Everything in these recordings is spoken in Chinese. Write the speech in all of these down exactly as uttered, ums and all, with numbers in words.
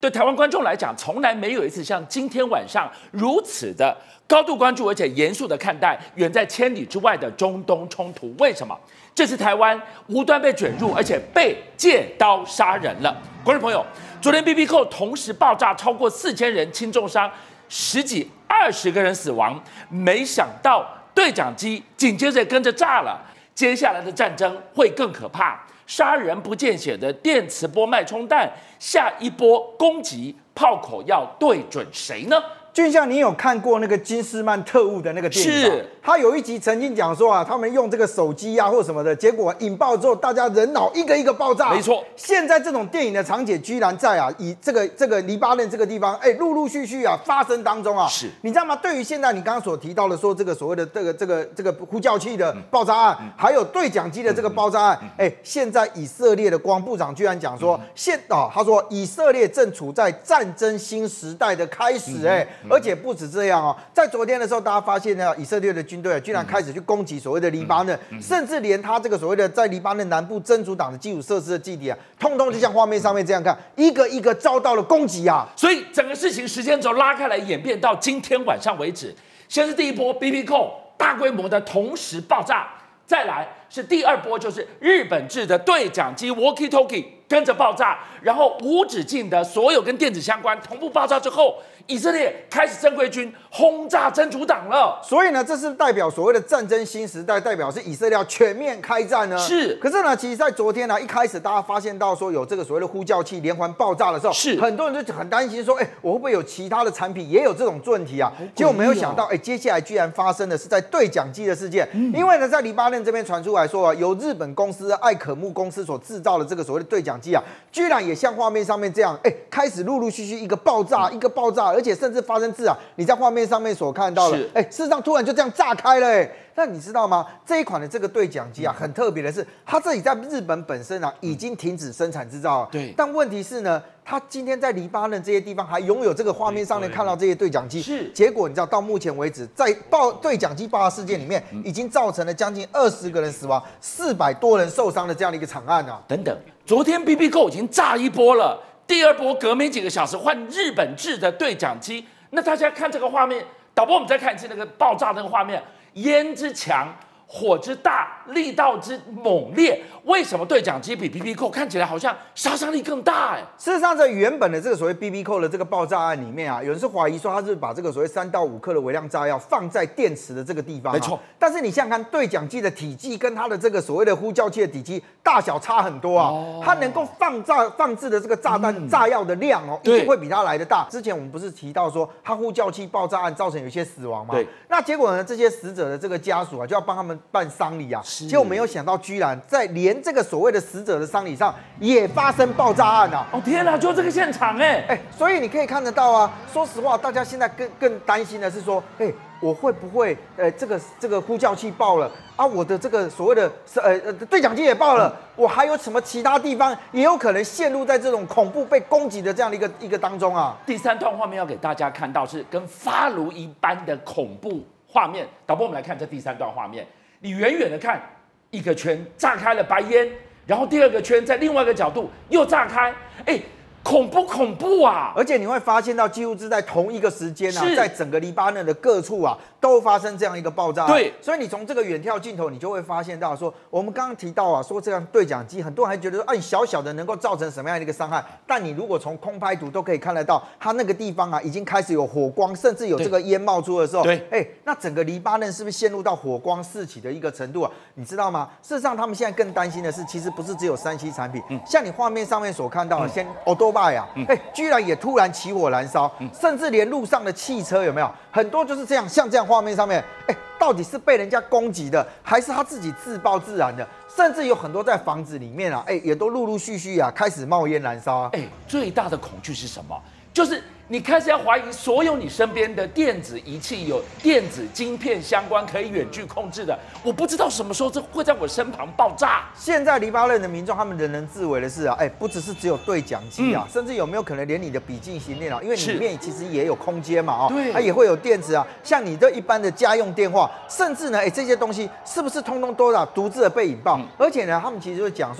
对台湾观众来讲，从来没有一次像今天晚上如此的高度关注，而且严肃的看待远在千里之外的中东冲突。为什么？这次台湾无端被卷入，而且被借刀杀人了。观众朋友，昨天 B B 扣同时爆炸，超过四千人轻重伤，十几二十个人死亡。没想到对讲机紧接着跟着炸了，接下来的战争会更可怕。杀人不见血的电磁波脉冲弹，下一波攻击炮口要对准谁呢？ 俊相，你有看过那个金斯曼特务的那个电影吗？ 是， 他有一集曾经讲说啊，他们用这个手机啊或什么的，结果引爆之后，大家人脑一个一个爆炸。 没错， 现在这种电影的场景居然在啊，以这个这个黎巴嫩这个地方，哎，陆陆续续啊发生当中啊。 是， 你知道吗？对于现在你刚刚所提到的说这个所谓的这个这个这个呼叫器的爆炸案，嗯、还有对讲机的这个爆炸案，哎、嗯，现在以色列的国防部长居然讲说，嗯、现啊，他说以色列正处在战争新时代的开始，哎、嗯，而且不止这样。这样哦，在昨天的时候，大家发现呢，以色列的军队啊，居然开始去攻击所谓的黎巴嫩，嗯嗯、甚至连他这个所谓的在黎巴嫩南部真主党的基础设施的基地啊，通通就像画面上面这样看，一个一个遭到了攻击啊。 所以整个事情时间轴拉开来，演变到今天晚上为止，先是第一波 B B 扣大规模的同时爆炸，再来是第二波，就是日本制的对讲机 walkie talkie 跟着爆炸，然后无止境的所有跟电子相关同步爆炸之后。以色列开始正规军轰炸真主党了， 所以呢，这是代表所谓的战争新时代，代表是以色列要全面开战呢。 是， 可是呢，其实，在昨天呢，一开始大家发现到说有这个所谓的呼叫器连环爆炸的时候， 是很多人就很担心说，哎、欸，我会不会有其他的产品也有这种问题啊？哦、结果没有想到，哎、欸，接下来居然发生的是在对讲机的事件，嗯、因为呢，在黎巴嫩这边传出来说啊，由日本公司艾可木公司所制造的这个所谓的对讲机啊，居然也像画面上面这样，哎、欸，开始陆陆续续一个爆炸，嗯、一个爆炸，而且甚至发生。是啊，你在画面上面所看到的，哎，事实上突然就这样炸开了，哎，那你知道吗？这一款的这个对讲机啊，很特别的是，它这里在日本本身啊已经停止生产制造了， 对。 但问题是呢，它今天在黎巴嫩这些地方还拥有这个画面上面看到这些对讲机， 是。 结果你知道，到目前为止，在爆对讲机爆炸事件里面，已经造成了将近二十个人死亡、四百多人受伤的这样的一个惨案啊。 等等，昨天 B B 扣已经炸一波了，第二波隔没几个小时换日本制的对讲机。那大家看这个画面，导播，我们再看一次那个爆炸那个画面，烟之强，火之大，力道之猛烈。为什么对讲机比 B B 扣看起来好像杀伤力更大？哎， 事实上，在原本的这个所谓 B B 扣的这个爆炸案里面啊，有人是怀疑说他是把这个所谓三到五克的微量炸药放在电池的这个地方、啊， 没错。 但是你想想看，对讲机的体积跟它的这个所谓的呼叫器的体积大小差很多啊，哦、它能够放炸放置的这个炸弹、嗯、炸药的量哦，一定会比它来的大。之前我们不是提到说，它呼叫器爆炸案造成有一些死亡吗？ 对。 那结果呢，这些死者的这个家属啊，就要帮他们办丧礼啊，结果没有想到，居然在连这个所谓的死者的丧礼上也发生爆炸案啊！ 哦天哪，就这个现场哎哎，所以你可以看得到啊。说实话，大家现在更更担心的是说，哎，我会不会呃这个这个呼叫器爆了啊？我的这个所谓的呃呃对讲机也爆了，嗯、我还有什么其他地方也有可能陷入在这种恐怖被攻击的这样的一个一个当中啊？ 第三段画面要给大家看到是跟发炉一般的恐怖画面。导播，我们来看这第三段画面，你远远的看，一个圈炸开了白烟。然后第二个圈在另外一个角度又炸开，哎，恐不恐怖啊？ 而且你会发现到几乎是在同一个时间啊，在整个黎巴嫩的各处啊，都发生这样一个爆炸。 对， 所以你从这个远眺镜头，你就会发现到说，我们刚刚提到啊，说这样对讲机，很多人还觉得说，哎，小小的能够造成什么样的一个伤害？但你如果从空拍图都可以看得到，它那个地方啊，已经开始有火光，甚至有这个烟冒出的时候， 对， 哎，那整个黎巴嫩是不是陷入到火光四起的一个程度啊？你知道吗？事实上，他们现在更担心的是，其实不是只有三 C 产品，嗯、像你画面上面所看到的，嗯、先 Autobahn 啊，哎、嗯，居然也突然起火燃烧，嗯、甚至连路上的汽车有没有很多就是这样，像这样画面上面，哎，到底是被人家攻击的，还是他自己自爆自燃的？甚至有很多在房子里面啊，哎，也都陆陆续续啊开始冒烟燃烧啊。 哎，最大的恐惧是什么？就是你开始要怀疑所有你身边的电子仪器有电子晶片相关可以远距控制的，我不知道什么时候这会在我身旁爆炸。 现在黎巴嫩的民众他们人人自危的是啊，哎，不只是只有对讲机啊，嗯、甚至有没有可能连你的笔记型电脑，因为里面其实也有空间嘛，哦， 对， 它也会有电池啊，像你这一般的家用电话，甚至呢，哎，这些东西是不是通通都啊独自的被引爆？嗯、而且呢，他们其实会讲说。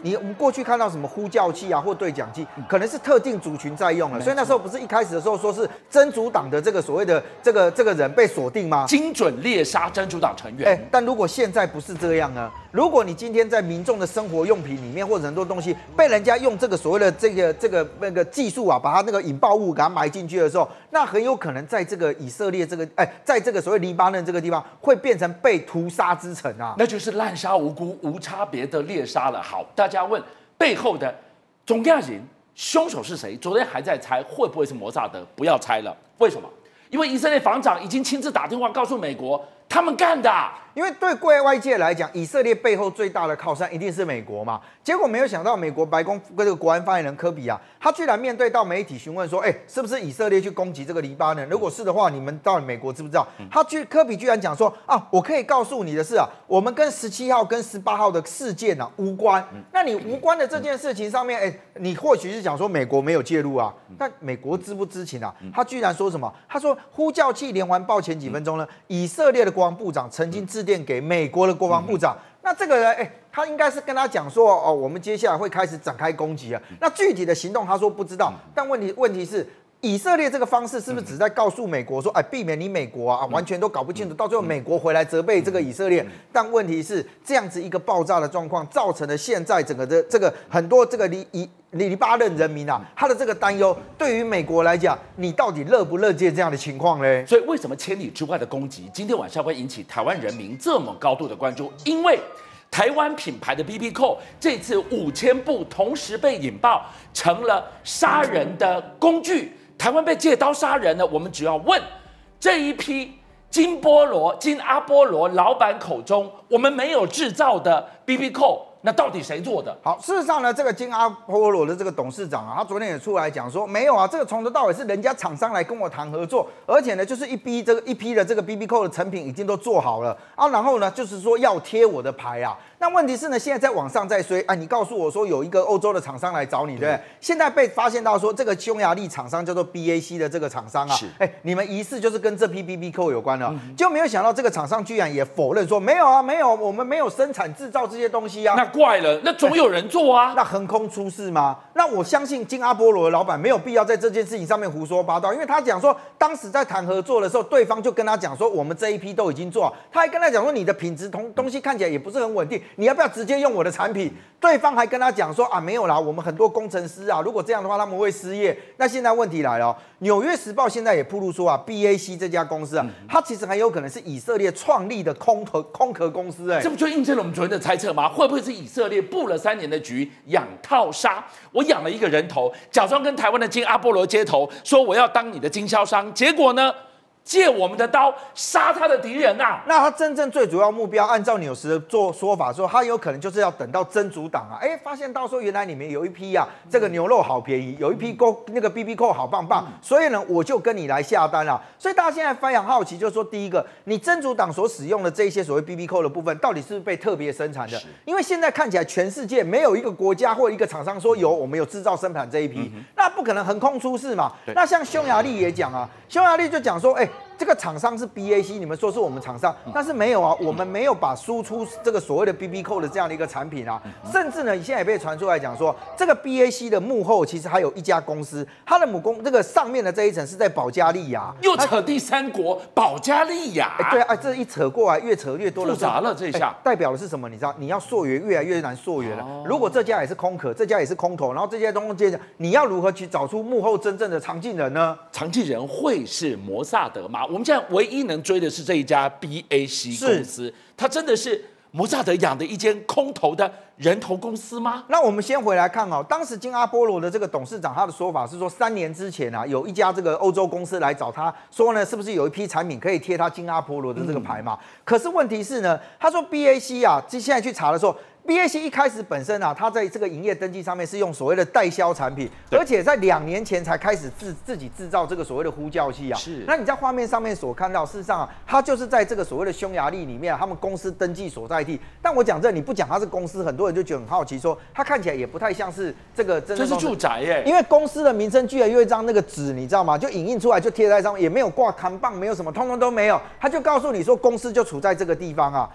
你我们过去看到什么呼叫器啊或对讲机，可能是特定族群在用的，所以那时候不是一开始的时候说是真主党的这个所谓的这个这个人被锁定吗？ 精准猎杀真主党成员。 哎，但如果现在不是这样呢？如果你今天在民众的生活用品里面或者很多东西被人家用这个所谓的这个这个那个技术啊，把它那个引爆物给它埋进去的时候，那很有可能在这个以色列这个哎，在这个所谓黎巴嫩这个地方会变成被屠杀之城啊， 那就是滥杀无辜、无差别的猎杀了。好，大家问背后的总亚人凶手是谁？昨天还在猜会不会是摩萨德，不要猜了。为什么？因为以色列防长已经亲自打电话告诉美国，他们干的。 因为对国外界来讲，以色列背后最大的靠山一定是美国嘛。结果没有想到，美国白宫这个国安发言人科比啊，他居然面对到媒体询问说：“哎，是不是以色列去攻击这个黎巴嫩？如果是的话，你们到底美国知不知道？”他居科比居然讲说：“啊，我可以告诉你的是啊，我们跟十七号跟十八号的事件啊无关。那你无关的这件事情上面，哎，你或许是讲说美国没有介入啊，但美国知不知情啊？他居然说什么？他说呼叫器连环爆前几分钟呢，以色列的国防部长曾经致电给美国的国防部长。那这个人，哎，他应该是跟他讲说，哦，我们接下来会开始展开攻击了。那具体的行动，他说不知道。但问题问题是，以色列这个方式是不是只在告诉美国说，哎，避免你美国啊完全都搞不清楚，到最后美国回来责备这个以色列？但问题是，这样子一个爆炸的状况，造成了现在整个的这个很多这个黎黎黎巴嫩人民啊，他的这个担忧，对于美国来讲，你到底乐不乐见这样的情况呢？ 所以为什么千里之外的攻击，今天晚上会引起台湾人民这么高度的关注？因为台湾品牌的 B B 扣这次五千部同时被引爆，成了杀人的工具。台湾被借刀杀人了，我们只要问这一批金波罗、金阿波罗老板口中，我们没有制造的 B B 扣。那到底谁做的？ 好，事实上呢，这个金阿波罗的这个董事长啊，他昨天也出来讲说，没有啊，这个从头到尾是人家厂商来跟我谈合作，而且呢，就是一批这个一批的这个 B B 扣的成品已经都做好了啊，然后呢，就是说要贴我的牌啊。那问题是呢，现在在网上在追，哎，你告诉我说有一个欧洲的厂商来找你，对不对？现在被发现到说这个匈牙利厂商叫做 B A C 的这个厂商啊，哎，你们疑似就是跟这批 B B 扣有关了，嗯、就没有想到这个厂商居然也否认说没有啊，没有，我们没有生产制造这些东西啊。 那怪了，那总有人做啊。 那横空出世吗？那我相信金阿波罗的老板没有必要在这件事情上面胡说八道，因为他讲说当时在谈合作的时候，对方就跟他讲说我们这一批都已经做好，他还跟他讲说你的品质同东西看起来也不是很稳定，你要不要直接用我的产品？对方还跟他讲说啊没有啦，我们很多工程师啊，如果这样的话他们会失业。那现在问题来了、哦，纽约时报现在也曝露说啊 ，B A C 这家公司啊，它其实很有可能是以色列创立的空壳空壳公司、欸，哎， 这不就印证了我们昨天的猜测吗？会不会是以色列布了三年的局，养套杀？我养了一个人头，假装跟台湾的金阿波罗接头，说我要当你的经销商，结果呢？借我们的刀杀他的敌人啊！ 那他真正最主要目标，按照纽时的做说法说，他有可能就是要等到真主党啊，哎，发现到说原来里面有一批啊，这个牛肉好便宜，有一批勾那个 B B 扣好棒棒，所以呢，我就跟你来下单了。所以大家现在非常好奇，就是说第一个，你真主党所使用的这些所谓 B B 扣的部分，到底是不是被特别生产的？因为现在看起来全世界没有一个国家或一个厂商说有我们有制造生产这一批，嗯、那不可能横空出世嘛。那像匈牙利也讲啊，匈牙利就讲说，哎。这个厂商是 B A C， 你们说是我们厂商，但是没有啊，我们没有把输出这个所谓的 B B 扣的这样的一个产品啊，甚至呢，现在也被传出来讲说，这个 B A C 的幕后其实还有一家公司，它的母公这个上面的这一层是在保加利亚， 又扯第三国保加利亚， 哎，对啊，这一扯过来越扯越多了， 复杂了这一下， 代表的是什么？你知道，你要溯源越来越难溯源了。哦、如果这家也是空壳，这家也是空头，然后这些东西，你要如何去找出幕后真正的藏镜人呢？ 藏镜人会是摩萨德吗？我们现在唯一能追的是这一家 B A C 公司，它真的是摩萨德养的一间空头的人头公司吗？ 那我们先回来看哦，当时金阿波罗的这个董事长他的说法是说，三年之前啊，有一家这个欧洲公司来找他说呢，是不是有一批产品可以贴他金阿波罗的这个牌嘛？嗯、可是问题是呢，他说 B A C 啊，现在去查的时候。B A C 一开始本身啊，它在这个营业登记上面是用所谓的代销产品，而且在两年前才开始自自己制造这个所谓的呼叫器啊。 是。 那你在画面上面所看到，事实上啊，它就是在这个所谓的匈牙利里面，他们公司登记所在地。但我讲这，你不讲它是公司，很多人就觉得很好奇，说它看起来也不太像是这个真的。 这是住宅耶。 因为公司的名称居然有一张那个纸，你知道吗？就影印出来就贴在上面，也没有挂扛棒，没有什么，通通都没有。他就告诉你说，公司就处在这个地方啊。那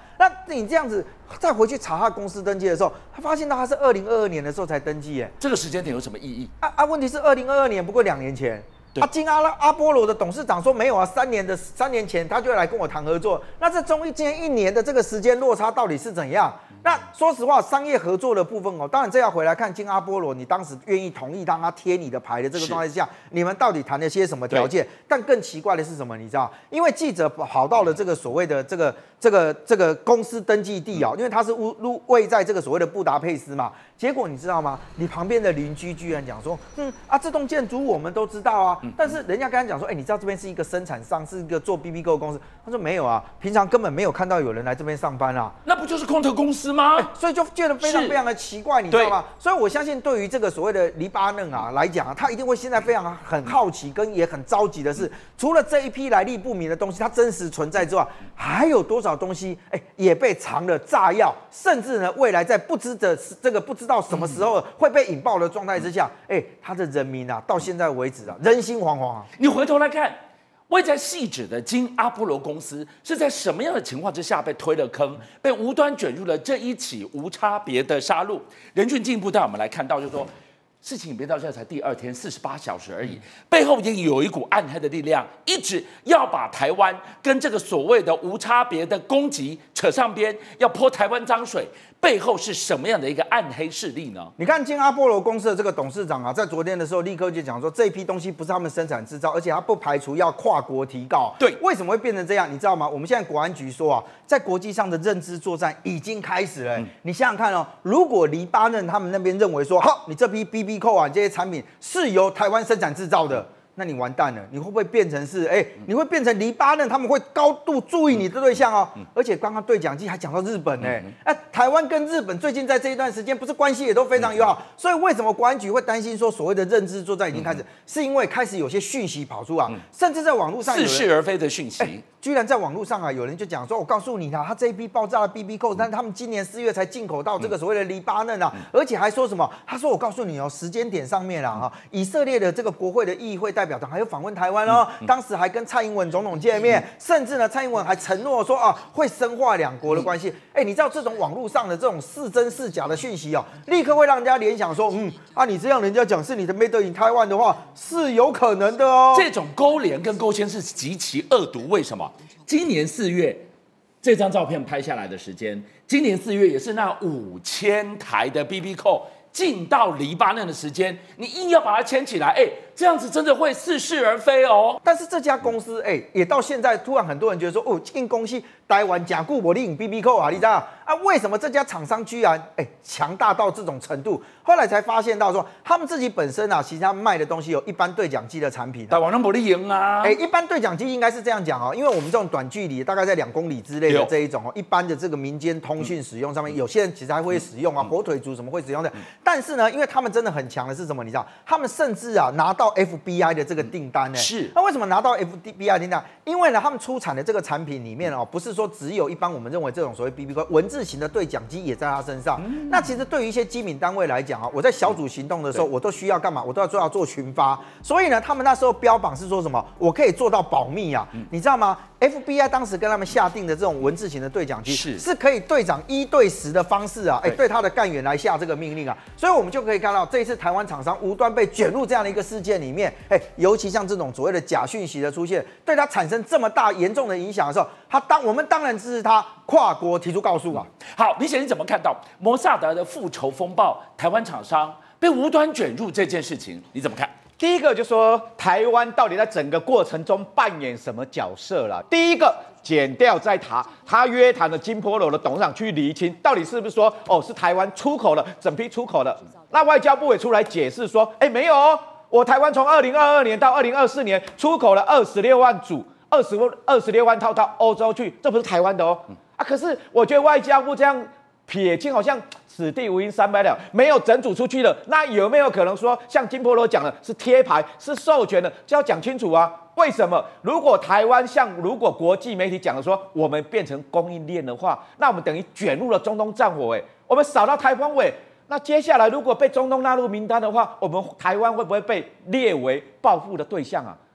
你这样子再回去查他公司登记的时候，他发现到他是二零二二年的时候才登记，哎， 这个时间点有什么意义？ 啊啊，问题是二零二二年不过两年前。啊，金阿拉阿波罗的董事长说没有啊，三年的三年前他就来跟我谈合作，那这中间一年的这个时间落差到底是怎样？那说实话，商业合作的部分哦，当然这要回来看金阿波罗，你当时愿意同意让他贴你的牌的这个状态下，你们到底谈了些什么条件？但更奇怪的是什么？你知道，因为记者跑到了这个所谓的这个这个这个公司登记地啊、哦，因为它是位位在这个所谓的布达佩斯嘛，结果你知道吗？你旁边的邻居居然讲说，嗯啊，这栋建筑我们都知道啊，但是人家跟他讲说，哎、欸，你知道这边是一个生产商，是一个做 B B 购的公司，他说没有啊，平常根本没有看到有人来这边上班啊， 那不就是空头公司吗？ 欸、所以就觉得非常非常的奇怪，你知道吗？所以我相信对于这个所谓的黎巴嫩啊来讲啊，他一定会现在非常很好奇，跟也很着急的是，除了这一批来历不明的东西它真实存在之外，还有多少东西哎、欸、也被藏了炸药，甚至呢未来在不知的这个不知道什么时候会被引爆的状态之下，哎、欸，他的人民啊到现在为止啊人心惶惶啊。 你回头来看。位在细指的金阿波罗公司是在什么样的情况之下被推了坑，被无端卷入了这一起无差别的杀戮？任俊进一步带我们来看到，就是说事情别到现在才第二天，四十八小时而已，背后已经有一股暗黑的力量，一直要把台湾跟这个所谓的无差别的攻击扯上边，要泼台湾脏水。背后是什么样的一个暗黑势力呢？ 你看金阿波罗公司的这个董事长啊，在昨天的时候立刻就讲说，这一批东西不是他们生产制造，而且他不排除要跨国提告。 对， 为什么会变成这样？你知道吗？我们现在国安局说啊，在国际上的认知作战已经开始了、欸嗯。你想想看哦，如果黎巴嫩他们那边认为说，好，你这批 B B 扣啊这些产品是由台湾生产制造的。那你完蛋了，你会不会变成是哎、欸？你会变成黎巴嫩，他们会高度注意你的对象哦。嗯、而且刚刚对讲机还讲到日本呢、欸，哎、嗯啊，台湾跟日本最近在这一段时间不是关系也都非常友好，所以为什么国安局会担心说所谓的认知作战已经开始？嗯、是因为开始有些讯息跑出啊，嗯、甚至在网络上似是而非的讯息、 欸，居然在网络上啊，有人就讲说，我告诉你啊，他这一批爆炸的 B B 扣，但是他们今年四月才进口到这个所谓的黎巴嫩啊，嗯、而且还说什么？他说我告诉你哦，时间点上面啊，哈，以色列的这个国会的议会代表团还有访问台湾哦，嗯嗯、当时还跟蔡英文总统见面，嗯、甚至呢，蔡英文还承诺说啊，会深化两国的关系。哎、嗯欸，你知道这种网络上的这种是真是假的讯息哦，立刻会让人家联想说，嗯啊，你这样人家讲是你的 Made in Taiwan 的话，是有可能的哦。 这种勾连跟勾牵是极其恶毒，为什么？今年四月，这张照片拍下来的时间，今年四月也是那五千台的 B B 扣进到黎巴嫩的时间，你硬要把它牵起来，哎，这样子真的会似是而非哦。 但是这家公司，哎，也到现在突然很多人觉得说，哦，进公司台湾假固我领 B B 扣啊，你知道啊？为什么这家厂商居然哎强大到这种程度？后来才发现到说，他们自己本身啊，其实他们卖的东西有一般对讲机的产品、啊， 台湾人不利赢啊。 哎，一般对讲机应该是这样讲哦，因为我们这种短距离，大概在两公里之类的这一种哦，一般的这个民间通讯使用上面，嗯、有些人其实还会使用啊，嗯、火腿族什么会使用的。嗯、但是呢，因为他们真的很强的是什么？你知道，他们甚至啊拿到 F B I 的这个订单呢。 是。 那为什么拿到 F B I 订单？因为呢，他们出产的这个产品里面哦，不是说只有一般我们认为这种所谓 B B 扣文字型的对讲机也在他身上。嗯、那其实对于一些机敏单位来讲啊，我在小组行动的时候，我都需要干嘛？我都要做要做群发。所以呢，他们那时候标榜是说什么？我可以做到保密啊，嗯、你知道吗 ？F B I 当时跟他们下定的这种文字型的对讲机，是是可以队长一对十的方式啊，哎、欸，对他的干员来下这个命令啊。所以我们就可以看到，这一次台湾厂商无端被卷入这样的一个事件里面，哎、欸，尤其像这种所谓的假讯息的出现，对他产生这么大严重的影响的时候，他当我们当然支持他跨国提出告诉啊。 好，明显你怎么看到摩萨德的复仇风暴？台湾厂商被无端卷入这件事情，你怎么看？ 第一个就说台湾到底在整个过程中扮演什么角色了？第一个检调在他，他约谈了金波罗的董事长去厘清，到底是不是说哦是台湾出口了整批出口的？那外交部也出来解释说，哎没有哦，我台湾从二零二二年到二零二四年出口了二十六万组，二十二十六万套到欧洲去，这不是台湾的哦。啊，可是我觉得外交部这样撇清，好像此地无银三百两，没有整组出去了。那有没有可能说，像金波罗讲的，是贴牌，是授权的，就要讲清楚啊？为什么？如果台湾像如果国际媒体讲的说，我们变成供应链的话，那我们等于卷入了中东战火，哎，我们扫到台风尾。那接下来如果被中东纳入名单的话，我们台湾会不会被列为报复的对象啊？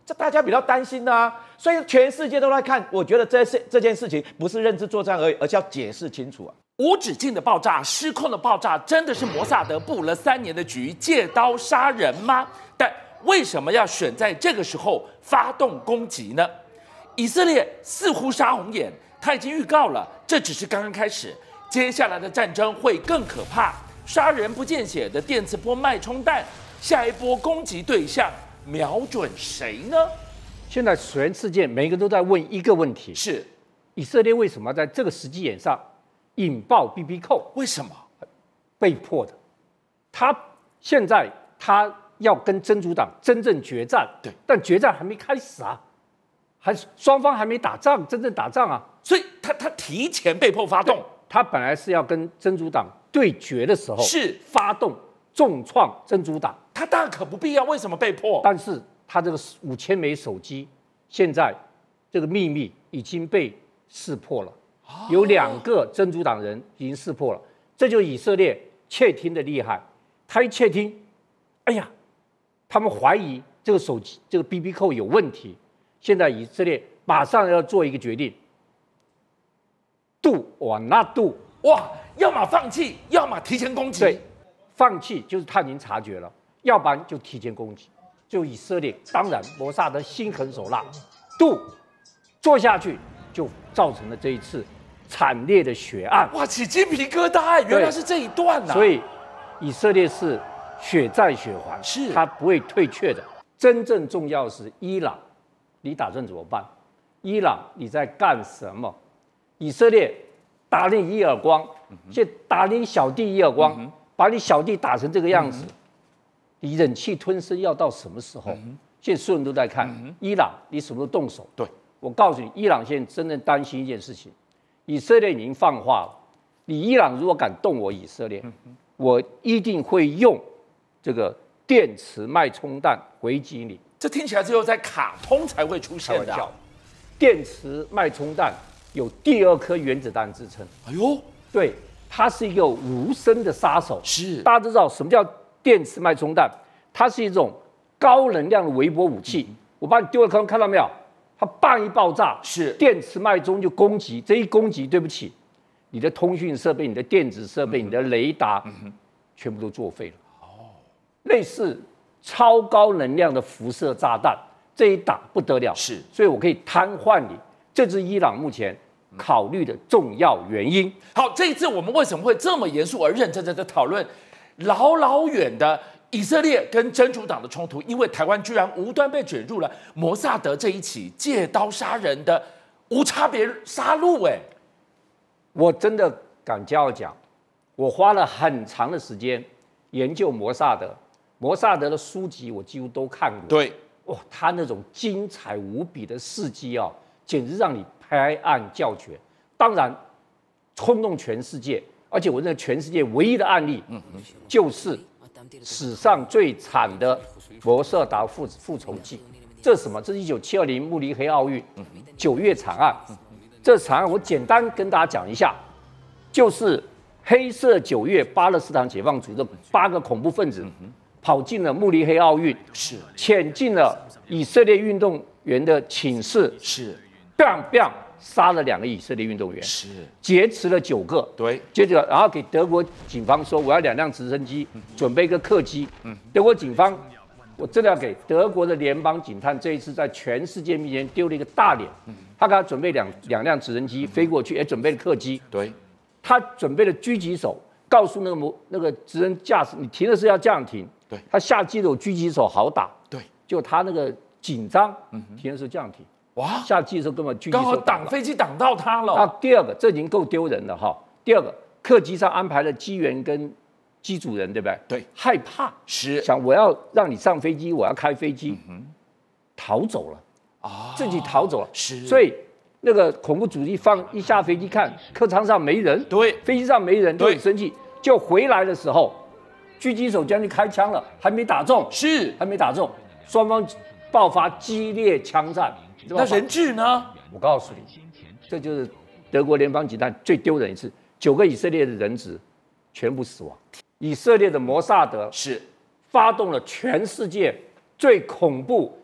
这大家比较担心啊，所以全世界都在看。我觉得这事这件事情不是认知作战而已，而是要解释清楚啊。 无止境的爆炸，失控的爆炸，真的是摩萨德布了三年的局，借刀杀人吗？但为什么要选在这个时候发动攻击呢？以色列似乎杀红眼，他已经预告了，这只是刚刚开始，接下来的战争会更可怕。杀人不见血的电磁波脉冲弹，下一波攻击对象瞄准谁呢？ 现在全世界每个都在问一个问题： 是以色列为什么在这个时机点上引爆 B B 扣？ 为什么？ 被迫的。他现在他要跟真主党真正决战， 对， 但决战还没开始啊，还双方还没打仗，真正打仗啊， 所以他他提前被迫发动。 他本来是要跟真主党对决的时候， 是发动重创真主党， 他大可不必要，为什么被迫？ 但是他这个五千枚手机，现在这个秘密已经被识破了，哦、有两个真主党人已经识破了，这就是以色列窃听的厉害。他一窃听，哎呀，他们怀疑这个手机这个 B B 扣有问题，现在以色列马上要做一个决定。do or not do， 哇，要么放弃，要么提前攻击。 对，放弃就是他已经察觉了，要不然就提前攻击。就以色列，当然摩萨德心狠手辣 ，do 做下去就造成了这一次惨烈的血案。 哇，起鸡皮疙瘩哎，原来是这一段呐、啊。 所以以色列是血债血还， 是他不会退却的。真正重要的是伊朗，你打算怎么办？伊朗你在干什么？以色列打你一耳光，现在打你小弟一耳光，嗯、把你小弟打成这个样子，嗯、你忍气吞声要到什么时候？嗯、现在所有人都在看、嗯、伊朗，你什么时候动手？ 对， 我告诉你，伊朗现在真正担心一件事情，以色列已经放话了，你伊朗如果敢动我以色列，嗯、我一定会用这个电磁脉冲弹回击你。 这听起来只有在卡通才会出现的、啊。 电磁脉冲弹有第二颗原子弹支撑。 哎呦， 对，它是一个无声的杀手。 是， 大家都知道什么叫电磁脉冲弹？它是一种高能量的微波武器。嗯、我把你丢了空，看到没有？它棒一爆炸， 是电磁脉冲就攻击。这一攻击，对不起，你的通讯设备、你的电子设备、嗯、你的雷达，嗯、全部都作废了。哦，类似超高能量的辐射炸弹，这一打不得了。 是， 所以我可以瘫痪你。这是伊朗目前考虑的重要原因。 好，这一次我们为什么会这么严肃而认真的在讨论老老远的以色列跟真主党的冲突？因为台湾居然无端被卷入了摩萨德这一起借刀杀人的无差别杀戮。哎， 我真的敢骄傲讲，我花了很长的时间研究摩萨德，摩萨德的书籍我几乎都看过。 对， 哇，他那种精彩无比的事迹啊，简直让你拍案叫绝。当然，轰动全世界，而且我认为全世界唯一的案例，嗯、就是史上最惨的摩萨德复复仇记。这是什么？这是一九七二年慕尼黑奥运九月惨案。这惨案我简单跟大家讲一下，就是黑色九月巴勒斯坦解放组的八个恐怖分子跑进了慕尼黑奥运， 是潜进了以色列运动员的寝室， 是 bang bang 杀了两个以色列运动员， 是劫持了九个， 对， 接着然后给德国警方说我要两辆直升机，嗯、准备一个客机，嗯、德国警方。我真的要给德国的联邦警探这一次在全世界面前丢了一个大脸。嗯、他给他准备两两辆直升机飞过去，也准备了客机。 对， 他准备了狙击手，告诉那个模那个直升驾驶，你停的是要这样停。 对， 他下机的有狙击手好打。 对， 就他那个紧张，嗯、停的时候这样停。 哇， 下机的时候根本狙击手刚好挡飞机挡到他了。 那第二个，这已经够丢人了哈。第二个，客机上安排了机员跟机主人，对不对？ 对， 害怕是想我要让你上飞机，我要开飞机，嗯、逃走了啊， 自己逃走了。 是， 所以那个恐怖主义放一下飞机看客舱上没人， 对， 飞机上没人就很生气，就回来的时候，狙击手将近开枪了，还没打中， 是还没打中，双方爆发激烈枪战。 那人质呢？ 我告诉你，这就是德国联邦警探最丢人一次，九个以色列的人质全部死亡。以色列的摩萨德是发动了全世界最恐怖、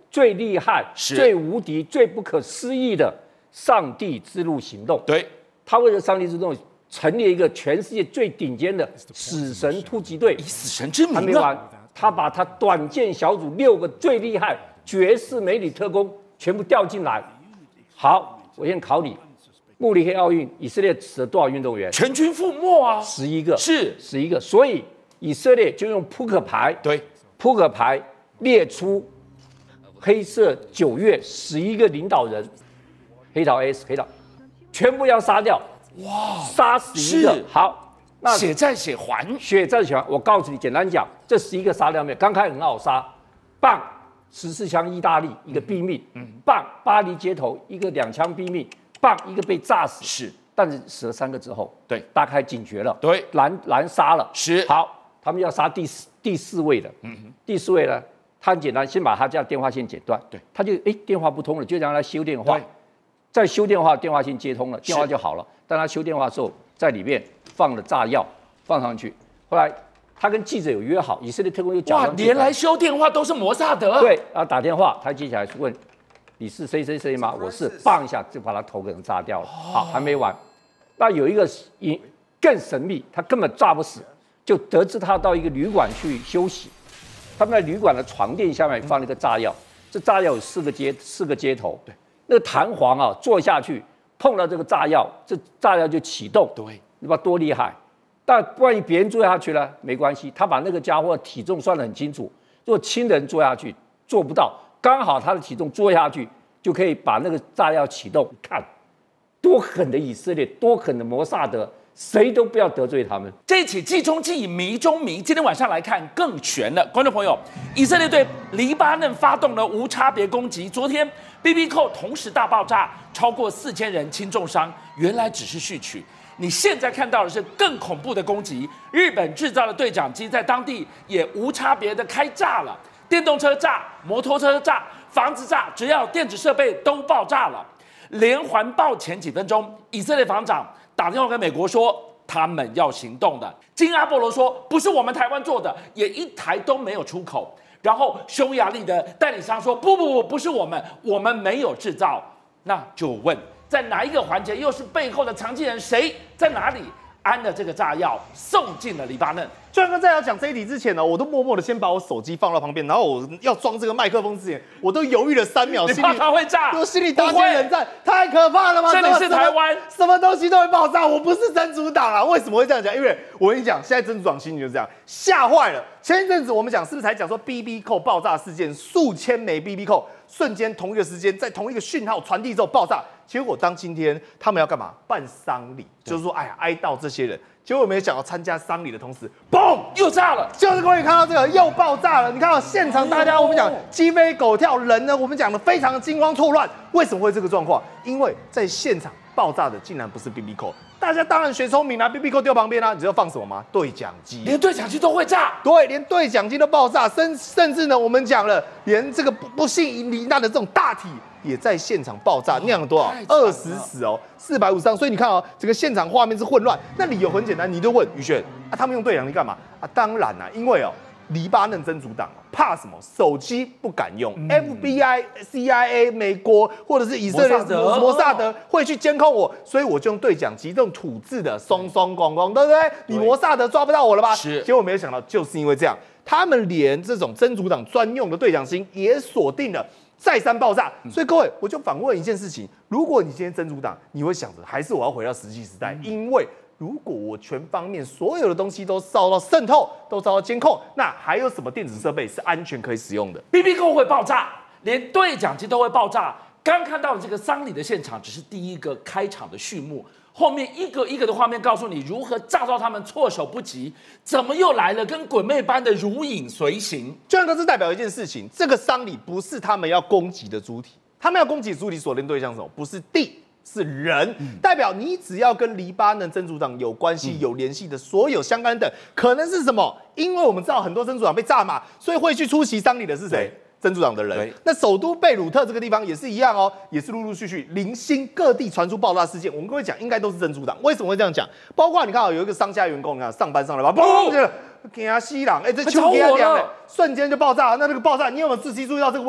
最厉害、 是最无敌、最不可思议的上帝之路行动。 对， 他为了上帝之路成立一个全世界最顶尖的死神突击队， 以死神之还没完名啊！， 他把他短剑小组六个最厉害绝世美女特工全部调进来。好，我先考你，慕尼黑奥运以色列死了多少运动员？ 全军覆没啊！ 十一个， 是， 十一个。所以以色列就用扑克牌， 对， 扑克牌列出黑色九月十一个领导人，黑桃 S 黑桃，全部要杀掉。哇，杀死一个是。 好，那血债血还， 血债血还，我告诉你，简单讲，这十一个杀掉没有？刚开始很好杀，棒十四枪意大利一个毙命，嗯，棒巴黎街头一个两枪毙命，棒一个被炸死， 是， 但是死了三个之后， 对， 大开警觉了， 对， 拦拦杀了， 是好，他们要杀第四第四位的，嗯，第四位呢，他很简单，先把他家电话线剪断， 对， 他就哎电话不通了，就让他修电话对， 再修电话，电话线接通了，电话就好了。但他修电话的时候，在里面放了炸药，放上去。后来他跟记者有约好，以色列特工又假哇， 装连来修电话都是摩萨德， 对，然后打电话，他接起来问你是谁谁谁吗？我是，棒一下就把他头给人炸掉了。好，还没完，那有一个更神秘，他根本炸不死，就得知他到一个旅馆去休息，他们在旅馆的床垫下面放了一个炸药，这炸药有四个接四个接头，对，那个弹簧啊坐下去碰到这个炸药，这炸药就启动， 对， 你知道多厉害？但万一别人坐下去了，没关系，他把那个家伙体重算得很清楚，如果亲人坐下去做不到，刚好他的体重坐下去就可以把那个炸药启动，看多狠的以色列，多狠的摩萨德，谁都不要得罪他们。 这起计中计谜中谜，今天晚上来看更悬了。观众朋友，以色列对黎巴嫩发动了无差别攻击，昨天 B B 扣同时大爆炸，超过四千人轻重伤，原来只是序曲。你现在看到的是更恐怖的攻击，日本制造的对讲机在当地也无差别的开炸了，电动车炸、摩托车炸、房子炸，只要电子设备都爆炸了。连环爆前几分钟，以色列防长打电话跟美国说，他们要行动的。金阿波罗说，不是我们台湾做的，也一台都没有出口。然后匈牙利的代理商说，不不不，不是我们，我们没有制造。那就问，在哪一个环节又是背后的藏镜人？谁在哪里安了这个炸药，送进了黎巴嫩？ 就刚在要讲这一题之前呢，我都默默的先把我手机放到旁边，然后我要装这个麦克风之前，我都犹豫了三秒， 你怕心里它会炸？ 我心里打起冷战，太可怕了吗？ 这里是台湾， 什么东西都会爆炸。我不是真主党啊，为什么会这样讲？因为我跟你讲，现在真主党心里就这样，吓坏了。前一阵子我们讲是不是才讲说 B B 扣爆炸事件，数千枚 B B 扣瞬间同一个时间在同一个讯号传递之后爆炸。结果当今天他们要干嘛？办丧礼，就是说，哎呀，哀悼这些人。结果没有想到参加丧礼的同时，嘣， 又炸了。 就是各位看到这个又爆炸了。你看到现场大家我们讲鸡飞狗跳，人呢我们讲的非常的惊慌错乱。为什么会这个状况？因为在现场爆炸的竟然不是 B B 扣，大家当然学聪明啦 ，B B 扣丢旁边啦，你知道放什么吗？对讲机， 连对讲机都会炸。 对，连对讲机都爆炸，甚甚至呢，我们讲了，连这个不不幸罹难的这种大体也在现场爆炸，酿了多少？二十死哦，四百五十伤。所以你看哦，整个现场画面是混乱。那理由很简单，你就问宇轩啊，他们用对讲机干嘛啊？当然啦、啊，因为哦，黎巴嫩真主党怕什么？手机不敢用、嗯、，F B I、C I A、美国或者是以色列摩萨德摩萨德会去监控我，所以我就用对讲机这种土制的松松光光，对不对？你摩萨德抓不到我了吧？ 是。 结果没有想到，就是因为这样，他们连这种真主党专用的对讲机也锁定了。再三爆炸，所以各位，我就反问一件事情：如果你今天真主党，你会想着还是我要回到石器时代？因为如果我全方面所有的东西都遭到渗透，都遭到监控，那还有什么电子设备是安全可以使用的 ？B B 扣会爆炸，连对讲机都会爆炸。刚看到的这个丧礼的现场，只是第一个开场的序幕。后面一个一个的画面告诉你如何炸到他们措手不及，怎么又来了跟鬼魅般的如影随形。 就像这代表一件事情，这个丧礼不是他们要攻击的主体，他们要攻击主体锁定对象是什么？不是地，是人。嗯、代表你只要跟黎巴嫩真主党有关系、嗯、有联系的所有相关的，可能是什么？因为我们知道很多真主党被炸嘛，所以会去出席丧礼的是谁？真主党的人，那首都贝鲁特这个地方也是一样哦，也是陆陆续续零星各地传出爆炸事件。我们各位讲，应该都是真主党。为什么会这样讲？包括你看啊，有一个商家员工，你看上班上来吧，嘣，给他吸朗，哎，这秋给他凉，瞬间就爆炸。那这个爆炸，你有没有仔细注意到这个威力？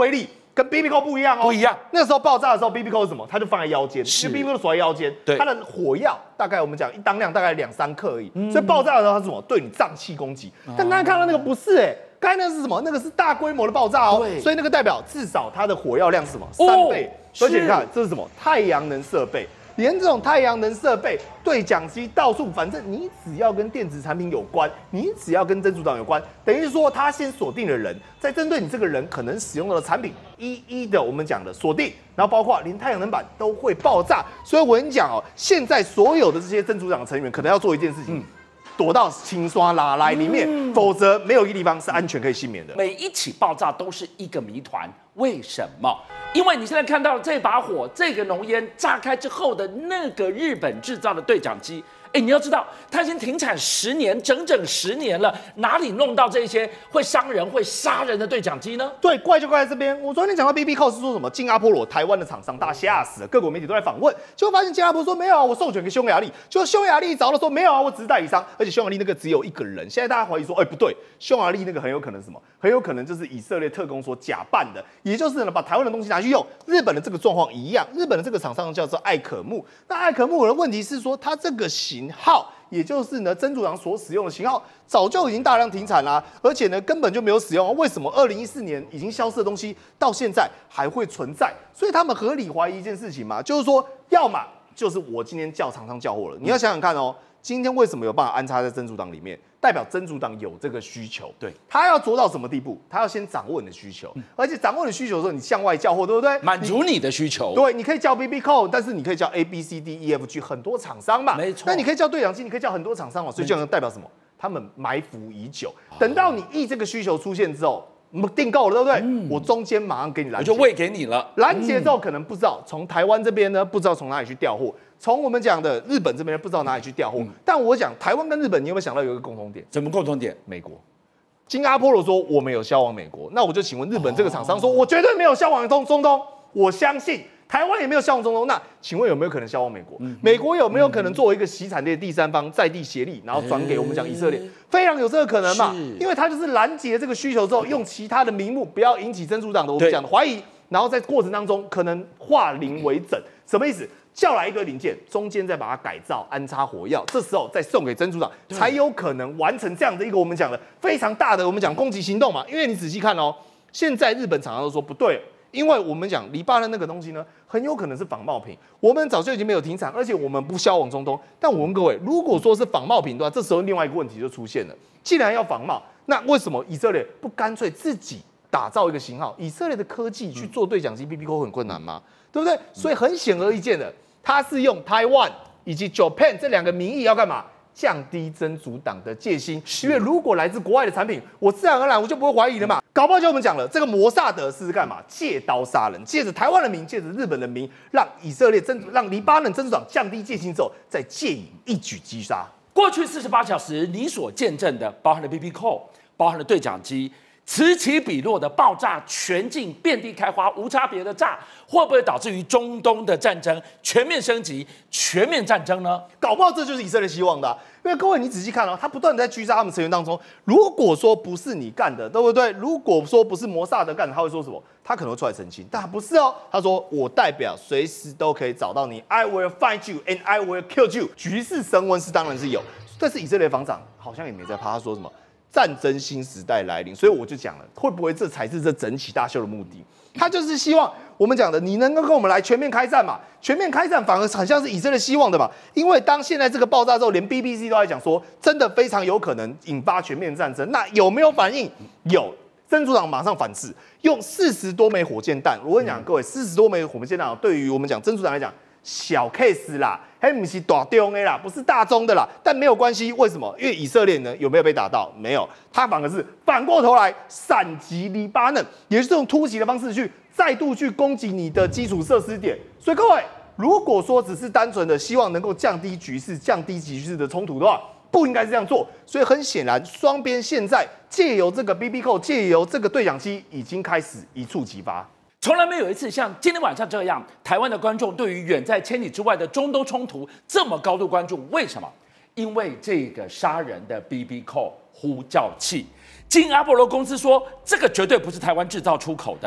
跟 B B 扣不一样哦， 不一样。 那时候爆炸的时候 ，B B 扣是什么？它就放在腰间， 是因为 B B 扣锁在腰间， 对它的火药大概我们讲一当量大概两三克而已，所以爆炸的时候它是什么？对你脏器攻击。但大家看到那个不是哎、刚才那个是什么？那个是大规模的爆炸哦， 对所以那个代表至少它的火药量是什么？ 哦三倍。而且是你看这是什么？太阳能设备。连这种太阳能设备、对讲机到处，反正你只要跟电子产品有关，你只要跟真组长有关，等于说他先锁定了人，再针对你这个人可能使用到的产品，一一的我们讲的锁定，然后包括连太阳能板都会爆炸。所以我跟你讲哦，现在所有的这些真组长成员可能要做一件事情。嗯，躲到青刷拉来里面，嗯、否则没有一个地方是安全可以幸免的。 每一起爆炸都是一个谜团，为什么？因为你现在看到这把火、这个浓烟炸开之后的那个日本制造的对讲机，哎，你要知道，它已经停产十年，整整十年了，哪里弄到这些会伤人、会杀人的对讲机呢？ 对，怪就怪在这边。我昨天讲到 B B 扣是说什么？金阿波罗台湾的厂商，大家吓死了，各国媒体都在访问，结果发现金阿波说没有啊，我授权给匈牙利，结果匈牙利找了说没有啊，我只是代理商，而且匈牙利那个只有一个人。现在大家怀疑说，哎，不对，匈牙利那个很有可能是什么？很有可能就是以色列特工所假扮的，也就是呢把台湾的东西拿去用。日本的这个状况一样，日本的这个厂商叫做艾可木。那艾可木的问题是说，它这个型号。也就是呢，曾组长所使用的型号早就已经大量停产啦、啊，而且呢根本就没有使用。为什么二零一四年已经消失的东西到现在还会存在？所以他们合理怀疑一件事情嘛，就是说，要么就是我今天叫厂商叫货了。你要想想看哦，今天为什么有办法安插在曾组长里面？代表曾组长有这个需求， 对， 他要做到什么地步？他要先掌握你的需求，嗯、而且掌握你的需求的时候，你向外叫货，对不对？ 满足你的需求， 对，你可以叫 B B 扣，但是你可以叫 A B C D E F G 很多厂商嘛， 没错。 那你可以叫对讲机，你可以叫很多厂商嘛，所以这样代表什么？他们埋伏已久，等到你一这个需求出现之后。订购了，对不对？嗯、我中间马上给你拦截， 我就喂给你了。 拦截之后，可能不知道从台湾这边呢，不知道从哪里去调货；从我们讲的日本这边，不知道哪里去调货。嗯、但我讲台湾跟日本，你有没有想到有一个共同点？ 什么共同点？ 美国。金阿波罗说我们有销往美国，那我就请问日本这个厂商说，哦、我绝对没有销往中中东，我相信。台湾也没有销往中东，那请问有没有可能销往美国？嗯、美国有没有可能作为一个洗产地的第三方在地协力，然后转给我们讲以色列？欸、非常有这个可能嘛？因为他就是拦截这个需求之后，用其他的名目不要引起真主党的我们讲的怀疑，然后在过程当中可能化零为整，什么意思？叫来一堆零件，中间再把它改造安插火药，这时候再送给真主党，才有可能完成这样的一个我们讲的非常大的我们讲攻击行动嘛？因为你仔细看哦，现在日本厂商都说不对。因为我们讲黎巴嫩那个东西呢，很有可能是仿冒品，我们早就已经没有停产，而且我们不销往中东。但我问各位，如果说是仿冒品的话，这时候另外一个问题就出现了：既然要仿冒，那为什么以色列不干脆自己打造一个型号？以色列的科技去做对讲机 B B 扣很困难吗？对不对？所以很显而易见的，它是用 Taiwan 以及 Japan 这两个名义要干嘛？降低真主党的戒心，因为如果来自国外的产品，我自然而然我就不会怀疑了嘛。搞不好就我们讲了，这个摩萨德是干嘛？借刀杀人，借着台湾的名，借着日本的名，让以色列真让黎巴嫩真主党降低戒心之后，再借以一举击杀。 过去四十八小时，你所见证的，包含了 B B 扣，包含了对讲机。此起彼落的爆炸，全境遍地开花，无差别的炸，会不会导致于中东的战争全面升级、全面战争呢？ 搞不好这就是以色列希望的、啊，因为各位你仔细看哦，他不断的在狙杀他们成员当中，如果说不是你干的，对不对？如果说不是摩萨德干的，他会说什么？他可能会出来澄清，但他不是哦，他说我代表随时都可以找到你 ，I will find you and I will kill you。局势升温是当然是有，但是以色列防长好像也没在怕，他说什么？战争新时代来临，所以我就讲了，会不会这才是这整起大秀的目的？他就是希望我们讲的，你能够跟我们来全面开战嘛？全面开战反而很像是以色列希望的嘛？因为当现在这个爆炸之后，连 B B C 都在讲说，真的非常有可能引发全面战争。那有没有反应？有，真主党马上反制，用四十多枚火箭弹。我跟你讲，各位，四十多枚火箭弹对于我们讲真主党来讲，小 case 啦。还不是大中的啦，不是大宗的啦，但没有关系。为什么？因为以色列呢有没有被打到？没有，他反而是反过头来闪击黎巴嫩，也就是用突袭的方式去再度去攻击你的基础设施点。所以各位，如果说只是单纯的希望能够降低局势、降低局势的冲突的话，不应该是这样做。所以很显然，双边现在借由这个 B B 扣，借由这个对讲机，已经开始一触即发。 从来没有一次像今天晚上这样，台湾的观众对于远在千里之外的中东冲突这么高度关注。为什么？因为这个杀人的 B B 扣呼叫器，金阿波罗公司说这个绝对不是台湾制造出口的，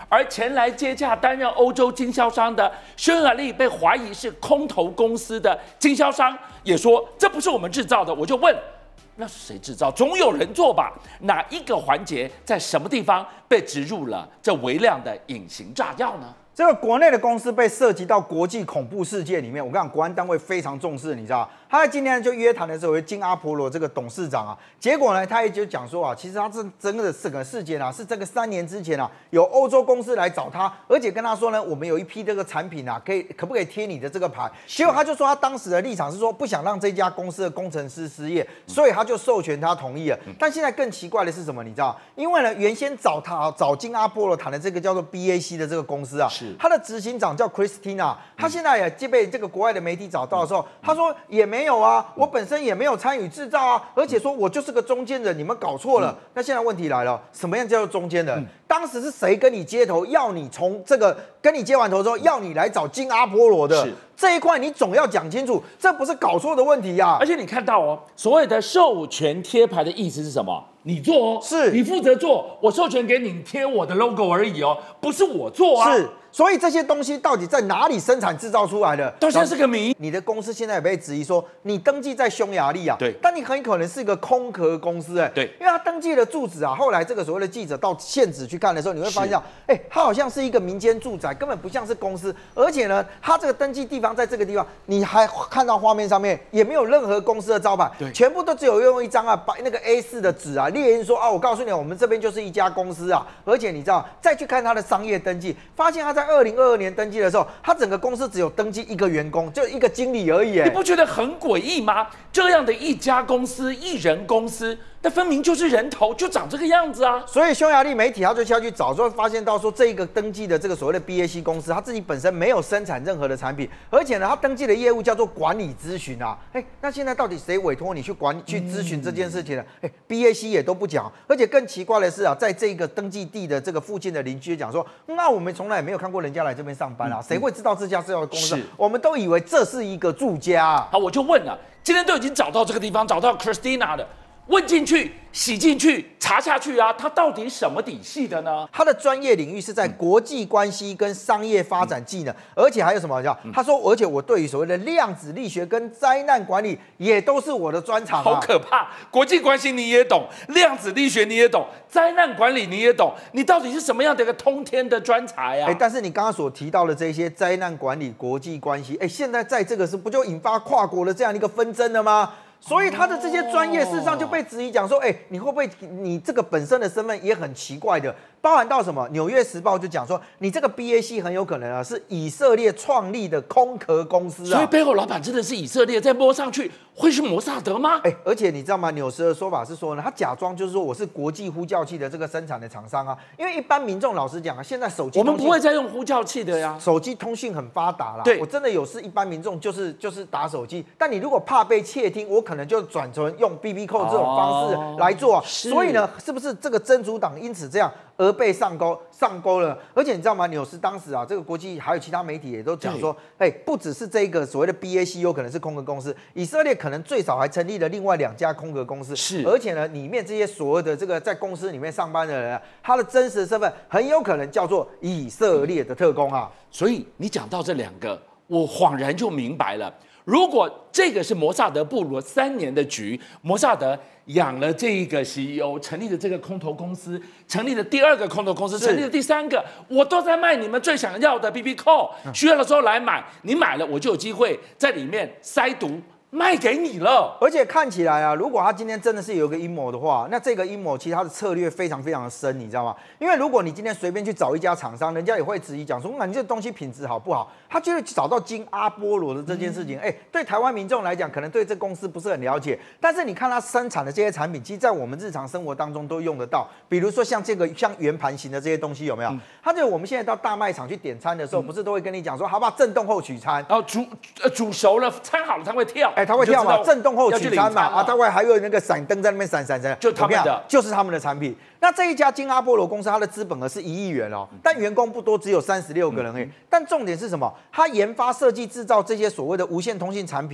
而前来接洽担任欧洲经销商的匈牙利被怀疑是空投公司的经销商也说，这不是我们制造的。我就问，那是谁制造？总有人做吧？哪一个环节在什么地方被植入了这微量的隐形炸药呢？ 这个国内的公司被涉及到国际恐怖事件里面，我跟你讲，国安单位非常重视，你知道？他在今天就约谈的时候，有金阿波罗这个董事长啊，结果呢，他也就讲说啊，其实他这整个整个事件啊，是这个三年之前啊，有欧洲公司来找他，而且跟他说呢，我们有一批这个产品啊，可以可不可以贴你的这个牌？结果他就说他当时的立场是说，不想让这家公司的工程师失业，所以他就授权他同意了。但现在更奇怪的是什么？你知道？因为呢，原先找他找金阿波罗谈的这个叫做 B A C 的这个公司啊，是他的执行长叫 Christina， 他现在也被这个国外的媒体找到的时候，他说也没有啊，我本身也没有参与制造啊，而且说我就是个中间人，你们搞错了。那现在问题来了，什么样叫做中间人？当时是谁跟你接头，要你从这个跟你接完头之后，要你来找金阿波罗的这一块，你总要讲清楚，这不是搞错的问题呀、啊。 而且你看到哦，所谓的授权贴牌的意思是什么？你做哦， 是你负责做，我授权给你贴我的 logo 而已哦，不是我做啊。 是。所以这些东西到底在哪里生产制造出来的？ 到现在是个谜。 你的公司现在也被质疑说，你登记在匈牙利啊， 对， 但你很可能是一个空壳公司、欸，哎， 对， 因为他登记的住址啊，后来这个所谓的记者到现址去看的时候，你会发现，哎、欸，它好像是一个民间住宅，根本不像是公司，而且呢，它这个登记地方在这个地方，你还看到画面上面也没有任何公司的招牌，对，全部都只有用一张啊，把那个 A 四 的纸啊，列印说啊，我告诉你，我们这边就是一家公司啊，而且你知道，再去看它的商业登记，发现它在二零二二年登记的时候，他整个公司只有登记一个员工，就一个经理而已。 你不觉得很诡异吗？这样的一家公司，一人公司，那分明就是人头，就长这个样子啊！ 所以匈牙利媒体他就下去找，之后发现到说，这一个登记的这个所谓的 B A C 公司，他自己本身没有生产任何的产品，而且呢，他登记的业务叫做管理咨询啊。哎，那现在到底谁委托你去管去咨询这件事情呢？哎 ，B A C 也都不讲，而且更奇怪的是啊，在这个登记地的这个附近的邻居讲说，那我们从来也没有看过人家来这边上班啊，谁会知道这家是要的公司？我们都以为这是一个住家、啊。 好，我就问了，今天都已经找到这个地方，找到 Christina 了。问进去、洗进去、查下去啊，他到底什么底细的呢？ 他的专业领域是在国际关系跟商业发展技能，嗯、而且还有什么叫？他说，而且我对于所谓的量子力学跟灾难管理也都是我的专长、啊。 好可怕！国际关系你也懂，量子力学你也懂，灾难管理你也懂，你到底是什么样的一个通天的专才啊？ 哎，但是你刚刚所提到的这些灾难管理、国际关系，哎，现在在这个时不就引发跨国的这样一个纷争了吗？所以他的这些专业事实上就被质疑，讲说，哎、欸，你会不会你这个本身的身份也很奇怪的，包含到什么？《纽约时报》就讲说，你这个 B A C 很有可能啊是以色列创立的空壳公司啊， 所以背后老板真的是以色列，再摸上去会是摩萨德吗？ 哎、欸，而且你知道吗？纽时的说法是说呢，他假装就是说我是国际呼叫器的这个生产的厂商啊，因为一般民众老实讲啊，现在手机我们不会再用呼叫器的呀， 手机通讯很发达啦。 对， 我真的有事，一般民众就是就是打手机，但你如果怕被窃听，我可能就转成用 B B 扣这种方式来做、啊哦。所以呢，是不是这个真主党因此这样而被上钩上钩了？而且你知道吗？纽时当时啊，这个国际还有其他媒体也都讲说，哎，不只是这个所谓的 B A C 有可能是空壳公司，以色列可能最少还成立了另外两家空壳公司。 是， 而且呢，里面这些所谓的这个在公司里面上班的人、啊，他的真实身份很有可能叫做以色列的特工啊。 所以你讲到这两个，我恍然就明白了。如果这个是摩萨德布鲁三年的局，摩萨德养了这一个 C E O， 成立了这个空投公司，成立了第二个空投公司，成立了第三个，我都在卖你们最想要的 B B 扣，需要的时候来买，你买了我就有机会在里面塞毒。卖给你了， 而且看起来啊，如果他今天真的是有一个阴谋的话，那这个阴谋其实他的策略非常非常的深，你知道吗？因为如果你今天随便去找一家厂商，人家也会质疑讲说，那你这东西品质好不好？他就会找到金阿波罗的这件事情，哎、嗯欸，对台湾民众来讲，可能对这公司不是很了解，但是你看他生产的这些产品，其实在我们日常生活当中都用得到，比如说像这个像圆盘型的这些东西，有没有？嗯、他就我们现在到大卖场去点餐的时候，嗯、不是都会跟你讲说，好不好？震动后取餐， 然后煮呃煮熟了，餐好了，它会跳。 哎、欸，它会跳嘛？震动后取餐嘛？啊，它会还有那个闪灯在那边闪闪闪， 就他们的， 就是他们的产品。那这一家金阿波罗公司，它的资本额是一亿元哦，但员工不多，只有三十六个人而已。嗯、但重点是什么？它研发、设计、制造这些所谓的无线通信产品啊，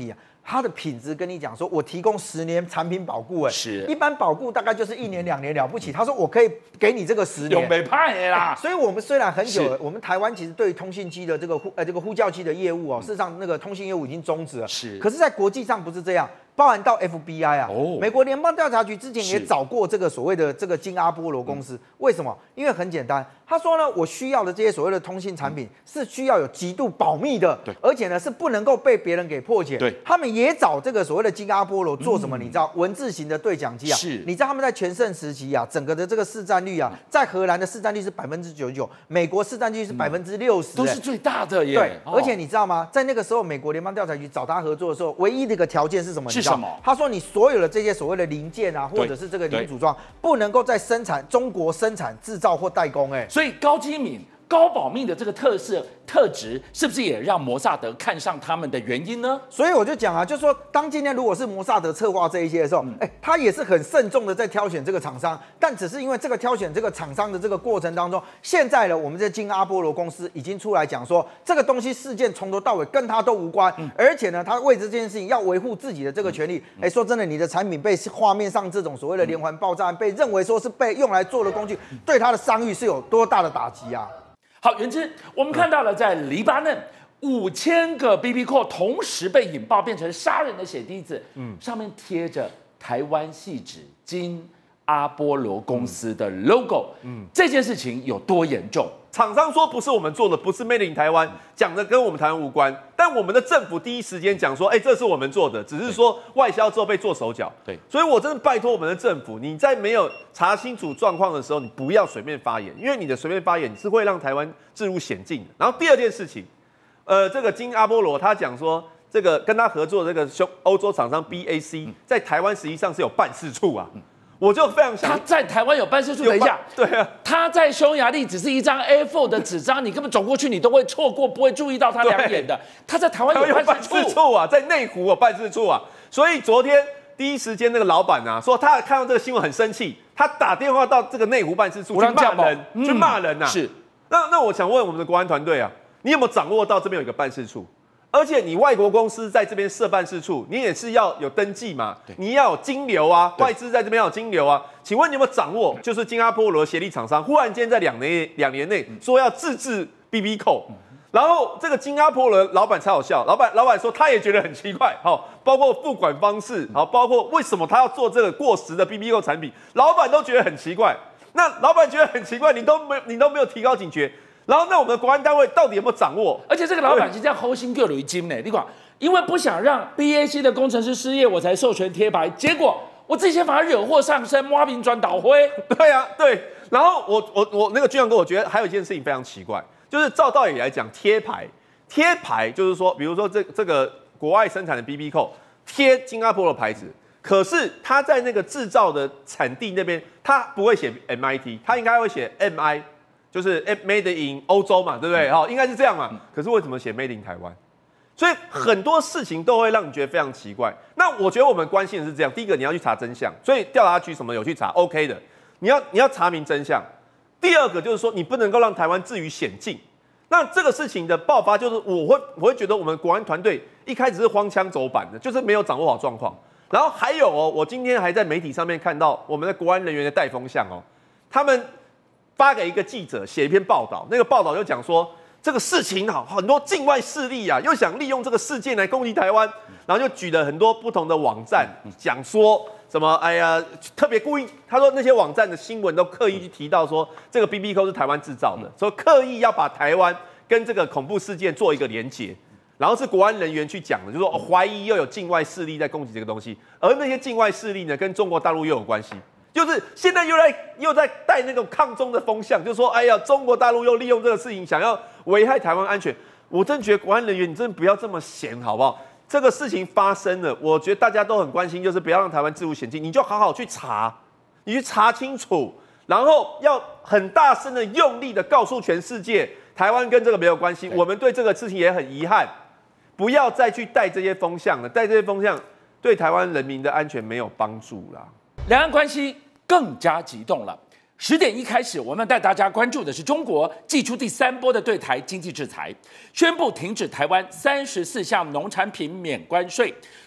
它的品质跟你讲说，我提供十年产品保固，哎， 是， 一般保固大概就是一年两年了不起。他说我可以给你这个十年， 有没派的啦。 所以我们虽然很久了，我们台湾其实对于通信机的这个呼呃这个呼叫器的业务哦，事实上那个通信业务已经终止了。 是， 可是，在国际上不是这样。包含到 F B I 啊，哦、美国联邦调查局之前也找过这个所谓的这个金阿波罗公司，嗯、为什么？因为很简单，他说呢，我需要的这些所谓的通信产品是需要有极度保密的，对，而且呢是不能够被别人给破解。 对， 他们也找这个所谓的金阿波罗做什么？嗯、你知道，文字型的对讲机啊， 是， 你知道他们在全盛时期啊，整个的这个市占率啊，在荷兰的市占率是百分之九十九，美国市占率是百分之六十， 都是最大的耶。 对， 哦、 而且你知道吗？在那个时候，美国联邦调查局找他合作的时候，唯一的一个条件是什么？ 是什么？ 他说你。所有的这些所谓的零件啊，或者是这个零组装，不能够在生产中国生产、制造或代工、欸，哎， 所以高机敏、高保密的这个特色特质，是不是也让摩萨德看上他们的原因呢？ 所以我就讲啊，就是说，当今天如果是摩萨德策划这一些的时候，哎、嗯，他也是很慎重的在挑选这个厂商，但只是因为这个挑选这个厂商的这个过程当中，现在呢，我们这金阿波罗公司已经出来讲说，这个东西事件从头到尾跟他都无关，嗯、而且呢，他为这件事情要维护自己的这个权利。哎、嗯，说真的，你的产品被画面上这种所谓的连环爆炸案被认为说是被用来做的工具，对他的商誉是有多大的打击啊？ 好，元之，我们看到了在黎巴嫩五千个 B B 扣同时被引爆，变成杀人的血滴子，嗯，上面贴着台湾矽纸金阿波罗公司的 logo， 嗯，这件事情有多严重？ 厂商说不是我们做的，不是 Made in 台湾，讲的跟我们台湾无关。但我们的政府第一时间讲说，哎、欸，这是我们做的，只是说外销之后被做手脚。对，所以我真的拜托我们的政府，你在没有查清楚状况的时候，你不要随便发言，因为你的随便发言是会让台湾置入险境的。然后第二件事情，呃，这个金阿波罗他讲说，这个跟他合作的这个兄欧洲厂商 B A C 在台湾实际上是有办事处啊。我就非常想， 他在台湾有办事处。等一下， 对啊， 他在匈牙利只是一张 A 四 的纸张，你根本走过去，你都会错过，不会注意到他两眼的。他在台湾有办事处, 处啊，在内湖有办事处啊。所以昨天第一时间那个老板啊，说他看到这个新闻很生气，他打电话到这个内湖办事处去骂人，嗯、去骂人呐、啊。是，那那我想问我们的国安团队啊，你有没有掌握到这边有一个办事处？而且你外国公司在这边设办事处，你也是要有登记嘛？你要有金流啊，外资在这边要有金流啊。请问你有没有掌握？就是金阿波罗协力厂商忽然间在两年两年内说要自制 B B 扣，然后这个金阿波罗老板才好笑，老板老板说他也觉得很奇怪，好，包括付款方式，好，包括为什么他要做这个过时的 B B 扣产品，老板都觉得很奇怪。那老板觉得很奇怪，你都没你都没有提高警觉。然后，那我们的国安单位到底有没有掌握？ 而且这个老板是这样齁心各雷金呢？你讲，因为不想让 B A C 的工程师失业，我才授权贴牌，结果我自己先把他惹祸上身，挖平转倒灰。 对啊，对。然后我我我那个军长哥，我觉得还有一件事情非常奇怪，就是照道理来讲，贴牌贴牌就是说，比如说这这个国外生产的 B B 扣贴金阿波罗牌子，可是他在那个制造的产地那边，他不会写 M I T， 他应该会写 M I。就是 made in 欧洲嘛，对不对？好，应该是这样嘛。可是为什么写 made in 台湾？所以很多事情都会让你觉得非常奇怪。那我觉得我们关心的是这样：第一个，你要去查真相，所以调查局什么有去查 ，OK 的。你要你要查明真相。第二个就是说，你不能够让台湾置于险境。那这个事情的爆发，就是我会我会觉得我们国安团队一开始是荒腔走板的，就是没有掌握好状况。然后还有哦，我今天还在媒体上面看到我们的国安人员的带风向哦，他们发给一个记者写一篇报道，那个报道就讲说这个事情好，很多境外势力啊，又想利用这个事件来攻击台湾，然后就举了很多不同的网站，讲说什么，哎呀，特别故意，他说那些网站的新闻都刻意去提到说这个 B B 扣是台湾制造的，说刻意要把台湾跟这个恐怖事件做一个连结，然后是国安人员去讲的，就说怀疑又有境外势力在攻击这个东西，而那些境外势力呢，跟中国大陆又有关系。就是现在又在又在带那种抗中的风向，就说哎呀，中国大陆又利用这个事情想要危害台湾安全。我真觉得国安人员，你真的不要这么闲，好不好？这个事情发生了，我觉得大家都很关心，就是不要让台湾置入险境，你就好好去查，你去查清楚，然后要很大声的、用力的告诉全世界，台湾跟这个没有关系。我们对这个事情也很遗憾，不要再去带这些风向了，带这些风向对台湾人民的安全没有帮助啦。 两岸关系更加激动了。十点一开始，我们带大家关注的是中国祭出第三波的对台经济制裁，宣布停止台湾三十四项农产品免关税，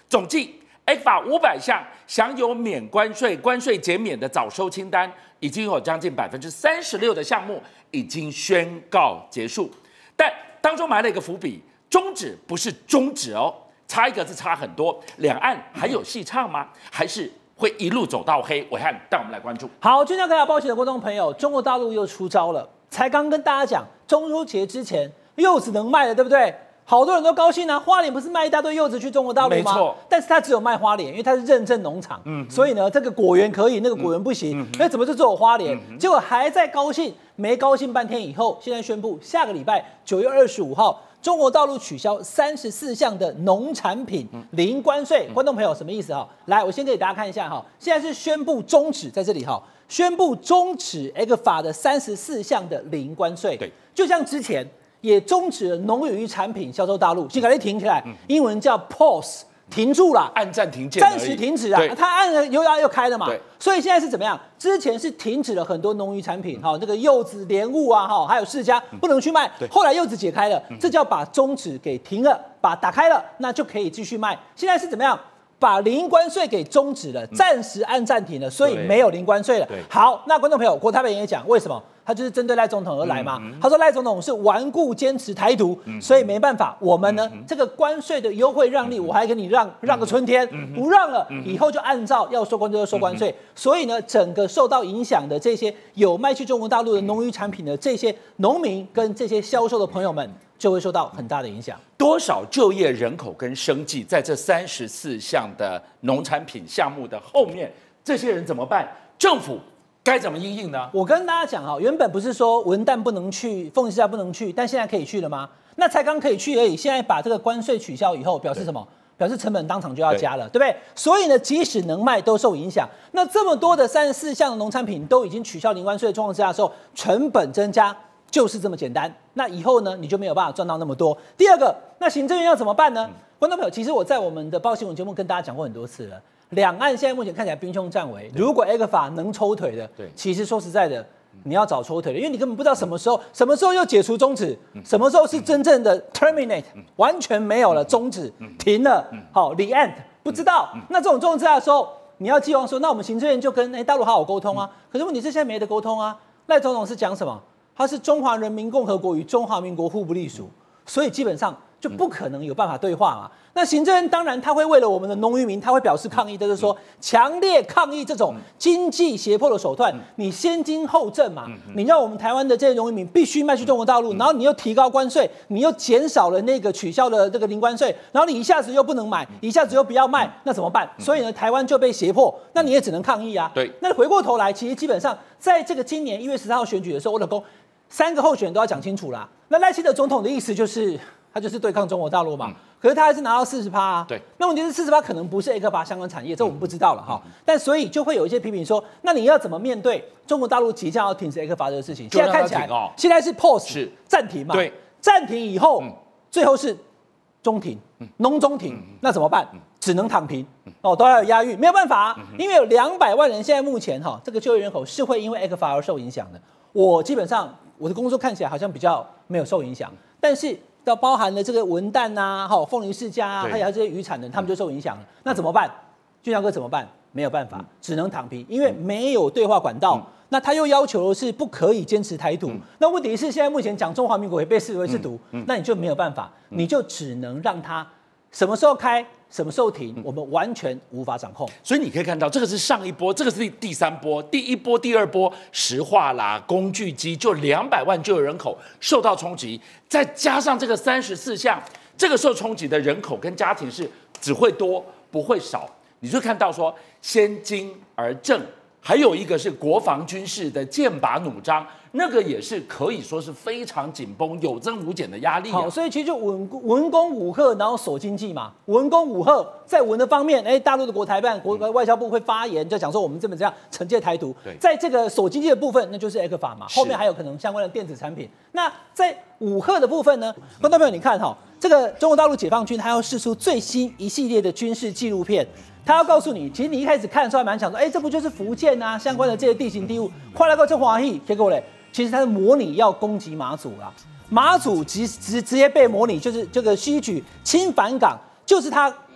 总计 E C F A 五百项享有免关税、关税减免的早收清单，已经有将近百分之三十六的项目已经宣告结束，但当中埋了一个伏笔，终止不是终止哦，差一个字差很多。两岸还有戏唱吗？还是会一路走到黑？伟汉带我们来关注。 好，军教各大报喜的观众朋友，中国大陆又出招了。才刚跟大家讲，中秋节之前柚子能卖了，对不对？好多人都高兴啊！花莲不是卖一大堆柚子去中国大陆吗？ 没错， 但是它只有卖花莲，因为它是认证农场，嗯，所以呢，这个果园可以，那个果园不行。那、嗯、怎么就只有花莲？嗯、结果还在高兴，没高兴半天以后，现在宣布下个礼拜九月二十五号，中国大陆取消三十四项的农产品零关税。嗯、观众朋友，什么意思哈？来，我先给大家看一下哈，现在是宣布终止，在这里哈，宣布终止 E C F A 的三十四项的零关税。对，就像之前。也终止了农渔产品销售大陆，先给它停起来，嗯、英文叫 pause， 停住了， 按暂停键， 暂时停止啊。它按了又要又开了嘛，所以现在是怎么样？之前是停止了很多农渔产品，哈、嗯，这个柚子、莲雾啊，哈，还有释迦不能去卖。后来柚子解开了，嗯、这叫把终止给停了，把打开了，那就可以继续卖。现在是怎么样？把零关税给终止了，暂时按暂停了，所以没有零关税了。好，那观众朋友，郭台铭也讲，为什么？他就是针对赖总统而来嘛。嗯嗯、他说赖总统是顽固坚持台独，嗯、所以没办法，我们呢、嗯、这个关税的优惠让利，我还给你让让个春天，嗯、不让了，嗯、以后就按照要收关税就收关税。嗯、所以呢，整个受到影响的这些有卖去中国大陆的农渔产品的这些农民跟这些销售的朋友们，就会受到很大的影响。 多少就业人口跟生计在这三十四项的农产品项目的后面，这些人怎么办？政府该怎么因应呢？ 我跟大家讲哈，原本不是说文旦不能去，凤梨世家不能去，但现在可以去了吗？那才刚可以去而已。现在把这个关税取消以后，表示什么？表示成本当场就要加了， 对, 对不对？所以呢，即使能卖都受影响。那这么多的三十四项的农产品都已经取消零关税的状况之下的时候，成本增加。就是这么简单，那以后呢，你就没有办法赚到那么多。第二个，那行政院要怎么办呢？嗯、观众朋友，其实我在我们的报新闻节目跟大家讲过很多次了。两岸现在目前看起来兵凶战危，如果 E C F A 能抽腿的，对，其实说实在的，你要找抽腿的，因为你根本不知道什么时候，什么时候又解除终止，嗯、什么时候是真正的 terminate，、嗯、完全没有了终止，嗯、停了，好、嗯、，the end， 不知道。嗯、那这种状况之下的时候，你要寄望说，那我们行政院就跟哎大陆好好沟通啊。嗯、可是问题是现在没得沟通啊。赖总统是讲什么？它是中华人民共和国与中华民国互不隶属，所以基本上就不可能有办法对话嘛。那行政院当然他会为了我们的农渔民，他会表示抗议，就是说强烈抗议这种经济胁迫的手段。你先经后正嘛，你让我们台湾的这些农渔民必须卖去中国大陆，然后你又提高关税，你又减少了那个取消了这个零关税，然后你一下子又不能买，一下子又不要卖，那怎么办？所以呢，台湾就被胁迫，那你也只能抗议啊。对，那回过头来，其实基本上在这个今年一月十三号选举的时候，我老公。三个候选人都要讲清楚啦。那赖清德总统的意思就是，他就是对抗中国大陆嘛。嗯、可是他还是拿到四十趴啊。对。那问题是四十趴可能不是 E C F A 相关产业，这我们不知道了哈。嗯、但所以就会有一些批评说，那你要怎么面对中国大陆即将要停止 E C F A 这个事情？现在看起来，哦、现在是 pause 是暂停嘛？对。暂停以后，嗯、最后是中停，农中停，嗯、那怎么办？嗯、只能躺平。哦，都要有押韵，没有办法、啊，嗯、因为有两百万人现在目前哈，这个就业人口是会因为 E C F A 而受影响的。我基本上。我的工作看起来好像比较没有受影响，但是到包含了这个文旦啊、哈凤梨世家啊，还有这些渔产人，他们就受影响了。那怎么办？俊相哥怎么办？没有办法，只能躺平，因为没有对话管道。嗯、那他又要求的是不可以坚持台独。嗯、那问题是现在目前讲中华民国也被视为是独，嗯嗯、那你就没有办法，你就只能让他什么时候开。什么时候停，我们完全无法掌控。 所以你可以看到，这个是上一波，这个是第第三波，第一波、第二波，石化啦、工具机，就两百万就业人口受到冲击，再加上这个三十四项，这个受冲击的人口跟家庭是只会多不会少。你就看到说，先经而正，还有一个是国防军事的剑拔弩张。那个也是可以说是非常紧绷、有增无减的压力、啊。 好，所以其实就文文攻武吓，然后守经济嘛。文攻武吓，在文的方面，哎，大陆的国台办、国外交部会发言，就讲说我们这么这样惩戒台独。在这个守经济的部分，那就是 E C F A 嘛。后面还有可能相关的电子产品。那在武吓的部分呢，观众朋友，你看哈，这个中国大陆解放军，它要释出最新一系列的军事纪录片。他要告诉你，其实你一开始看的时候还蛮想说，哎，这不就是福建啊相关的这些地形地物，快来个这华裔，结果嘞，其实它是模拟要攻击马祖啦，马祖直直直接被模拟，就是这个西举亲返港，就是他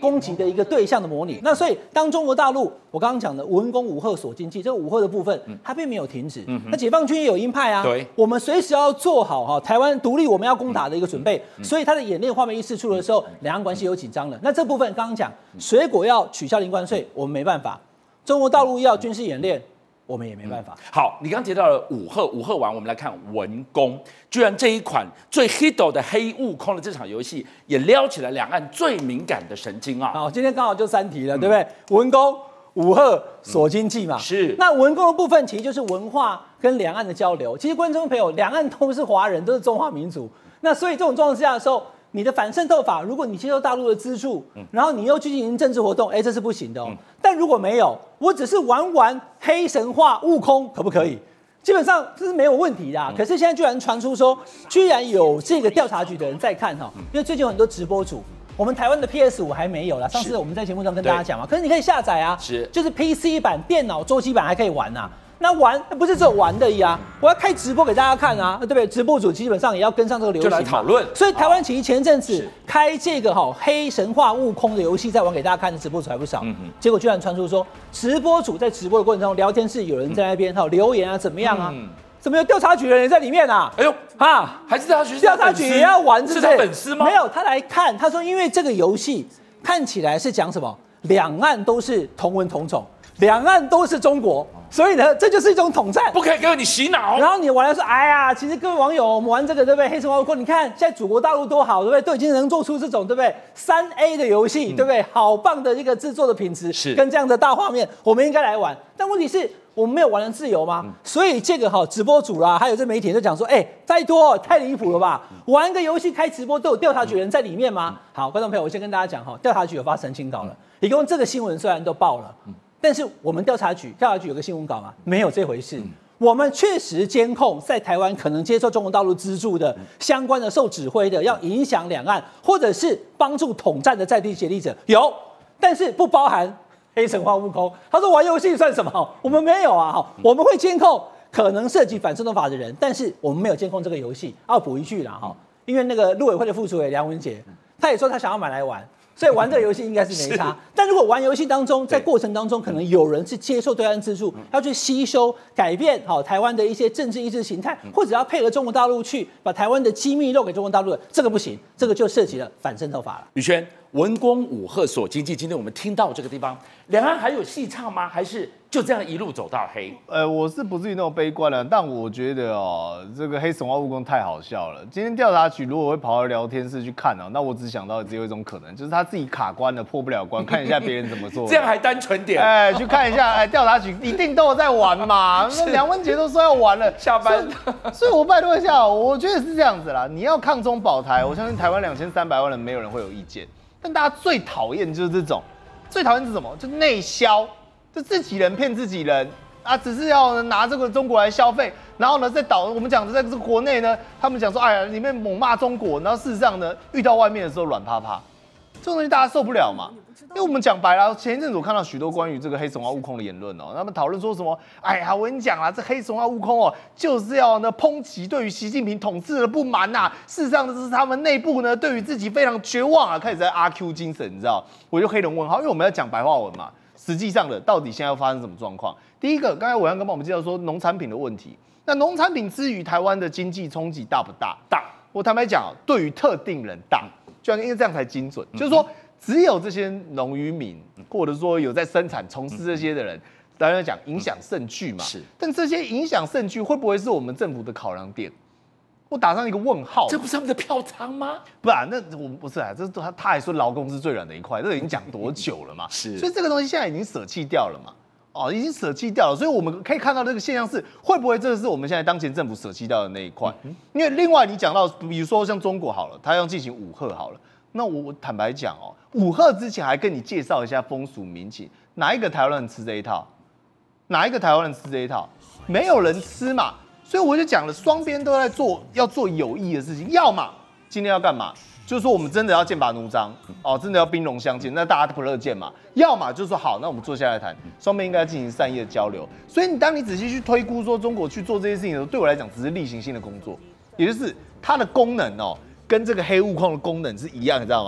攻击的一个对象的模拟。那所以当中国大陆我刚刚讲的文攻武吓锁经济，这个武吓的部分它并没有停止。那解放军也有鹰派啊， 对， 我们随时要做好哈台湾独立我们要攻打的一个准备。所以它的演练画面一释出的时候，两岸关系有紧张了。那这部分刚刚讲，水果要取消零关税，我们没办法；中国大陆要军事演练。我们也没办法。 嗯、好，你刚刚提到了武吓，武吓完，我们来看文攻，居然这一款最 hit 的黑悟空的这场游戏，也撩起了两岸最敏感的神经啊！ 好，今天刚好就三题了，嗯、对不对？文攻、武吓、锁经济嘛。 嗯、是。那文攻的部分其实就是文化跟两岸的交流。其实观众朋友，两岸都是华人，都是中华民族。那所以这种状况之下的时候，你的反渗透法，如果你接受大陆的资助，嗯、然后你又去进行政治活动，哎，这是不行的哦。嗯、但如果没有，我只是玩玩黑神话、悟空，可不可以？基本上这是没有问题的、啊。嗯、可是现在居然传出说，居然有这个调查局的人在看哈，因为最近有很多直播主，我们台湾的 P S 五还没有啦。上次我们在节目上跟大家讲嘛，可是你可以下载啊， 是， 就是 P C 版、电脑桌机版还可以玩啊。那玩不是只有玩的呀，我要开直播给大家看啊，对不对？直播主基本上也要跟上这个流行， 就来讨论。 所以台湾其实前阵子开这个哈黑神话悟空的游戏，在玩给大家看的直播主还不少。嗯嗯。结果居然传出说，直播主在直播的过程中，聊天室有人在那边哈留言啊，怎么样啊？嗯、怎么有调查局的人在里面啊？ 哎呦啊，还是调查局？调查局也要玩，是他粉丝吗？ 没有，他来看，他说因为这个游戏看起来是讲什么，两岸都是同文同种。两岸都是中国，所以呢，这就是一种统战， 不可以给你洗脑。 然后你玩了说，哎呀，其实各位网友，我们玩这个对不对？黑神话悟空，你看现在祖国大陆多好，对不对？都已经能做出这种对不对三 A 的游戏，嗯、对不对？好棒的一个制作的品质， 是跟这样的大画面，我们应该来玩。但问题是我们没有玩的自由吗？嗯、所以这个哈直播主啦，还有这媒体就讲说，哎，拜托，太离谱了吧？玩个游戏开直播都有调查局人在里面吗？嗯、好，观众朋友，我先跟大家讲哈，调查局有发澄清稿了，一共这个新闻虽然都报了。嗯但是我们调查局，调查局有个新闻稿嘛，没有这回事。嗯、我们确实监控在台湾可能接受中国大陆资助的相关的受指挥的，要影响两岸或者是帮助统战的在地协力者有，但是不包含黑神话悟空。他说玩游戏算什么？我们没有啊，哈，我们会监控可能涉及反渗透法的人，但是我们没有监控这个游戏。要补一句啦，哈，因为那个陆委会的副主委梁文杰，他也说他想要买来玩。所以玩这个游戏应该是没差，但如果玩游戏当中，在过程当中可能有人是接受对岸资助，要去吸收、改变好台湾的一些政治意识形态，或者要配合中国大陆去把台湾的机密漏给中国大陆的，这个不行，这个就涉及了反渗透法了。 宇轩，文攻武吓锁经济，今天我们听到这个地方，两岸还有戏唱吗？还是就这样一路走到黑？ 呃，我是不至于那么悲观了，但我觉得哦，这个黑神话悟空太好笑了。今天调查局如果会跑到聊天室去看啊，那我只想到只有一种可能，就是他自己卡关了，破不了关，看一下别人怎么做。 这样还单纯点。 哎，去看一下，哎，调查局一定都有在玩嘛。梁文杰都说要玩了， 下班。 所以，所以我拜托一下，我觉得是这样子啦。你要抗中保台，我相信台湾两千三百万人没有人会有意见。但大家最讨厌就是这种，最讨厌是什么？就内销，就自己人骗自己人啊！只是要拿这个中国来消费，然后呢，再导我们讲的在这个国内呢，他们讲说，哎呀，里面猛骂中国，然后事实上呢，遇到外面的时候软趴趴，这种东西大家受不了嘛。因为我们讲白了，前一阵子我看到许多关于这个黑神话悟空的言论哦，他们讨论说什么？哎呀，我跟你讲啦，这黑神话悟空哦，就是要呢抨击对于习近平统治的不满呐、啊。事实上，这是他们内部呢对于自己非常绝望啊，开始在阿 Q 精神，你知道？我就黑人问号，因为我们要讲白话文嘛。实际上的，到底现在要发生什么状况？第一个，刚才伟安刚帮我们介绍说农产品的问题。那农产品之于台湾的经济冲击大不大？大。我坦白讲，对于特定人大，就因为这样才精准，就是说。只有这些农渔民，或者说有在生产、从事这些的人，当然讲影响甚巨嘛。是，但这些影响甚巨，会不会是我们政府的考量点？我打上一个问号。 这不是他们的票仓吗？ 不啊，那我不是啊，这他他还说劳工是最软的一块，这已经讲多久了嘛？是，所以这个东西现在已经舍弃掉了嘛。哦，已经舍弃掉了，所以我们可以看到这个现象是，会不会这是我们现在当前政府舍弃掉的那一块？因为另外你讲到，比如说像中国好了，他要进行武吓好了。那我我坦白讲哦，武吓之前还跟你介绍一下风俗民情，哪一个台湾人吃这一套？哪一个台湾人吃这一套？没有人吃嘛，所以我就讲了，双边都在做要做有益的事情，要么今天要干嘛？就是说我们真的要剑拔弩张哦，真的要兵戎相见，那大家都不乐见嘛。要么就是说好，那我们坐下来谈，双边应该进行善意的交流。所以你当你仔细去推估说中国去做这些事情的时候，对我来讲只是例行性的工作，也就是它的功能哦。跟这个黑悟空的功能是一样，你知道吗？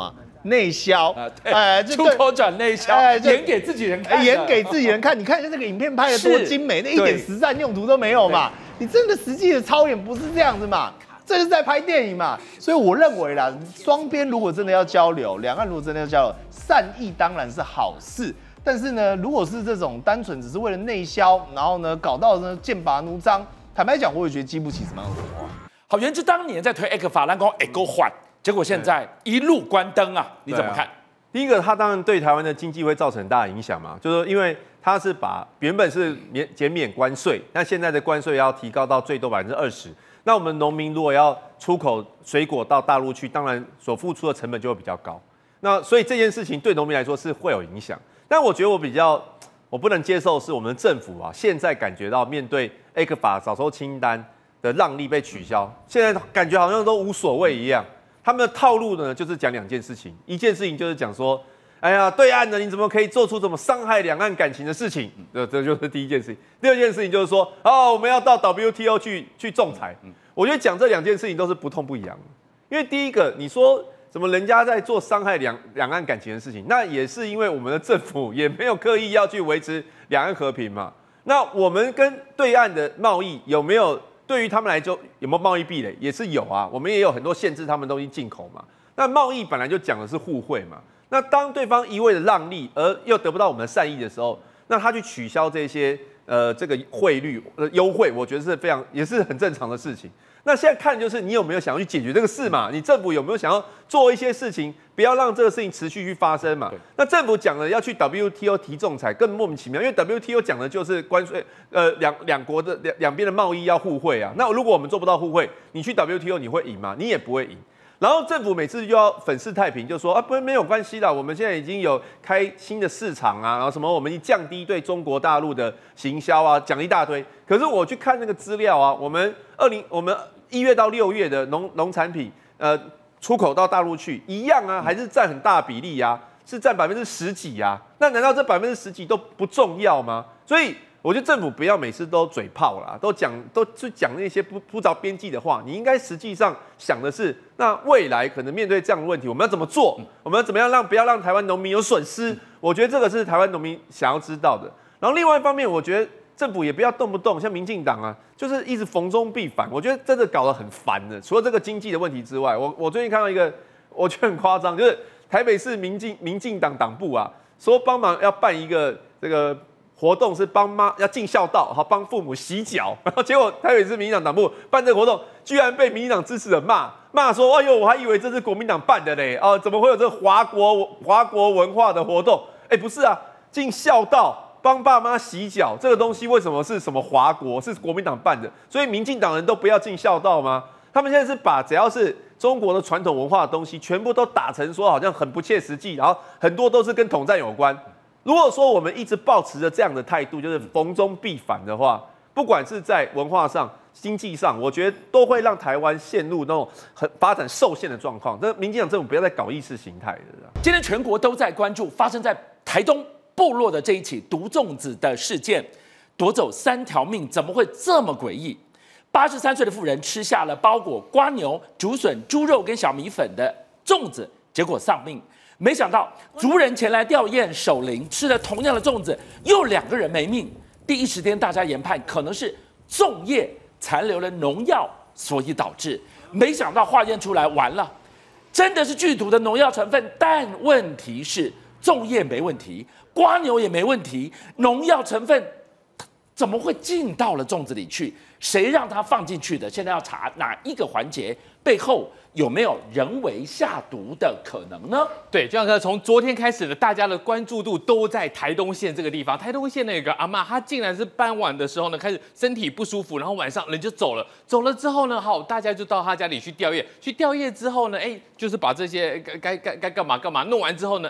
内销， 啊，对， 哎， 出口转内销， 哎这演给自己人看的， 演给自己人看。你看一下这个影片拍的多是精美，那一点实战用途都没有嘛。你真的实际的操演不是这样子嘛？这是在拍电影嘛？所以我认为啦，双边如果真的要交流，两岸如果真的要交流，善意当然是好事。但是呢，如果是这种单纯只是为了内销，然后呢搞到呢剑拔弩张，坦白讲，我也觉得激不起什么样的火花。 好，原之当年在推 X 法，咱讲哎够换，结果现在一路关灯啊，你怎么看？ 第一个，它当然对台湾的经济会造成很大的影响嘛，就是因为它是把原本是免减免关税，那现在的关税要提高到最多百分之二十。那我们农民如果要出口水果到大陆去，当然所付出的成本就会比较高。那所以这件事情对农民来说是会有影响。但我觉得我比较我不能接受是我们的政府啊，现在感觉到面对 A 克法早收清单的让利被取消，现在感觉好像都无所谓一样。他们的套路呢，就是讲两件事情，一件事情就是讲说，哎呀，对岸的你怎么可以做出这么伤害两岸感情的事情？这这就是第一件事情。第二件事情就是说，哦，我们要到 W T O 去去仲裁。我觉得讲这两件事情都是不痛不痒的，因为第一个，你说怎么人家在做伤害两两岸感情的事情，那也是因为我们的政府也没有刻意要去维持两岸和平嘛。那我们跟对岸的贸易有没有对于他们来说有没有贸易壁垒？也是有啊，我们也有很多限制他们东西进口嘛。那贸易本来就讲的是互惠嘛。那当对方一味的让利，而又得不到我们的善意的时候，那他去取消这些呃这个汇率呃优惠，我觉得是非常也是很正常的事情。那现在看就是你有没有想要去解决这个事嘛？你政府有没有想要做一些事情，不要让这个事情持续去发生嘛？那政府讲了要去 W T O 提仲裁，更莫名其妙，因为 W T O 讲的就是关税，呃两两国的两两边的贸易要互惠啊。那如果我们做不到互惠，你去 W T O 你会赢吗？你也不会赢。然后政府每次就要粉饰太平，就说啊不没有关系啦，我们现在已经有开新的市场啊，然后什么我们降低对中国大陆的行销啊，讲一大堆。可是我去看那个资料啊，我们二零我们一月到六月的农农产品呃出口到大陆去一样啊，还是占很大比例啊，是占百分之十几啊。那难道这百分之十几都不重要吗？所以我觉得政府不要每次都嘴炮啦，都讲都去讲那些不不着边际的话。你应该实际上想的是，那未来可能面对这样的问题，我们要怎么做？我们要怎么样让不要让台湾农民有损失？我觉得这个是台湾农民想要知道的。然后另外一方面，我觉得政府也不要动不动像民进党啊，就是一直逢中必反。我觉得真的搞得很烦的。除了这个经济的问题之外，我我最近看到一个，我觉得很夸张，就是台北市民进民进党党部啊，说帮忙要办一个这个活动，是帮妈要尽孝道，好帮父母洗脚。然后结果台北市民进党党部办这个活动，居然被民进党支持人骂骂说，哎呦，我还以为这是国民党办的嘞，哦，怎么会有这个华国华国文化的活动？哎，不是啊，尽孝道。帮爸妈洗脚这个东西为什么是什么华国？是国民党办的，所以民进党人都不要尽孝道吗？他们现在是把只要是中国的传统文化的东西，全部都打成说好像很不切实际，然后很多都是跟统战有关。如果说我们一直抱持着这样的态度，就是逢中必反的话，不管是在文化上、经济上，我觉得都会让台湾陷入那种很发展受限的状况。那民进党政府不要再搞意识形态了。 今天全国都在关注发生在台东部落的这一起毒粽子的事件，夺走三条命，怎么会这么诡异？八十三岁的妇人吃下了包裹瓜牛、竹笋、猪肉跟小米粉的粽子，结果丧命。没想到族人前来吊唁守灵，吃了同样的粽子，又两个人没命。第一时间大家研判可能是粽叶残留了农药，所以导致。没想到化验出来，完了，真的是剧毒的农药成分。但问题是，粽叶没问题，瓜牛也没问题，农药成分怎么会进到了粽子里去？谁让它放进去的？现在要查哪一个环节背后有没有人为下毒的可能呢？ 对，就像从昨天开始的，大家的关注度都在台东县这个地方。台东县那个阿嬷，她竟然是傍晚的时候呢，开始身体不舒服，然后晚上人就走了。走了之后呢，好，大家就到她家里去吊唁。去吊唁之后呢，哎，就是把这些该该该该干嘛干嘛弄完之后呢，哎。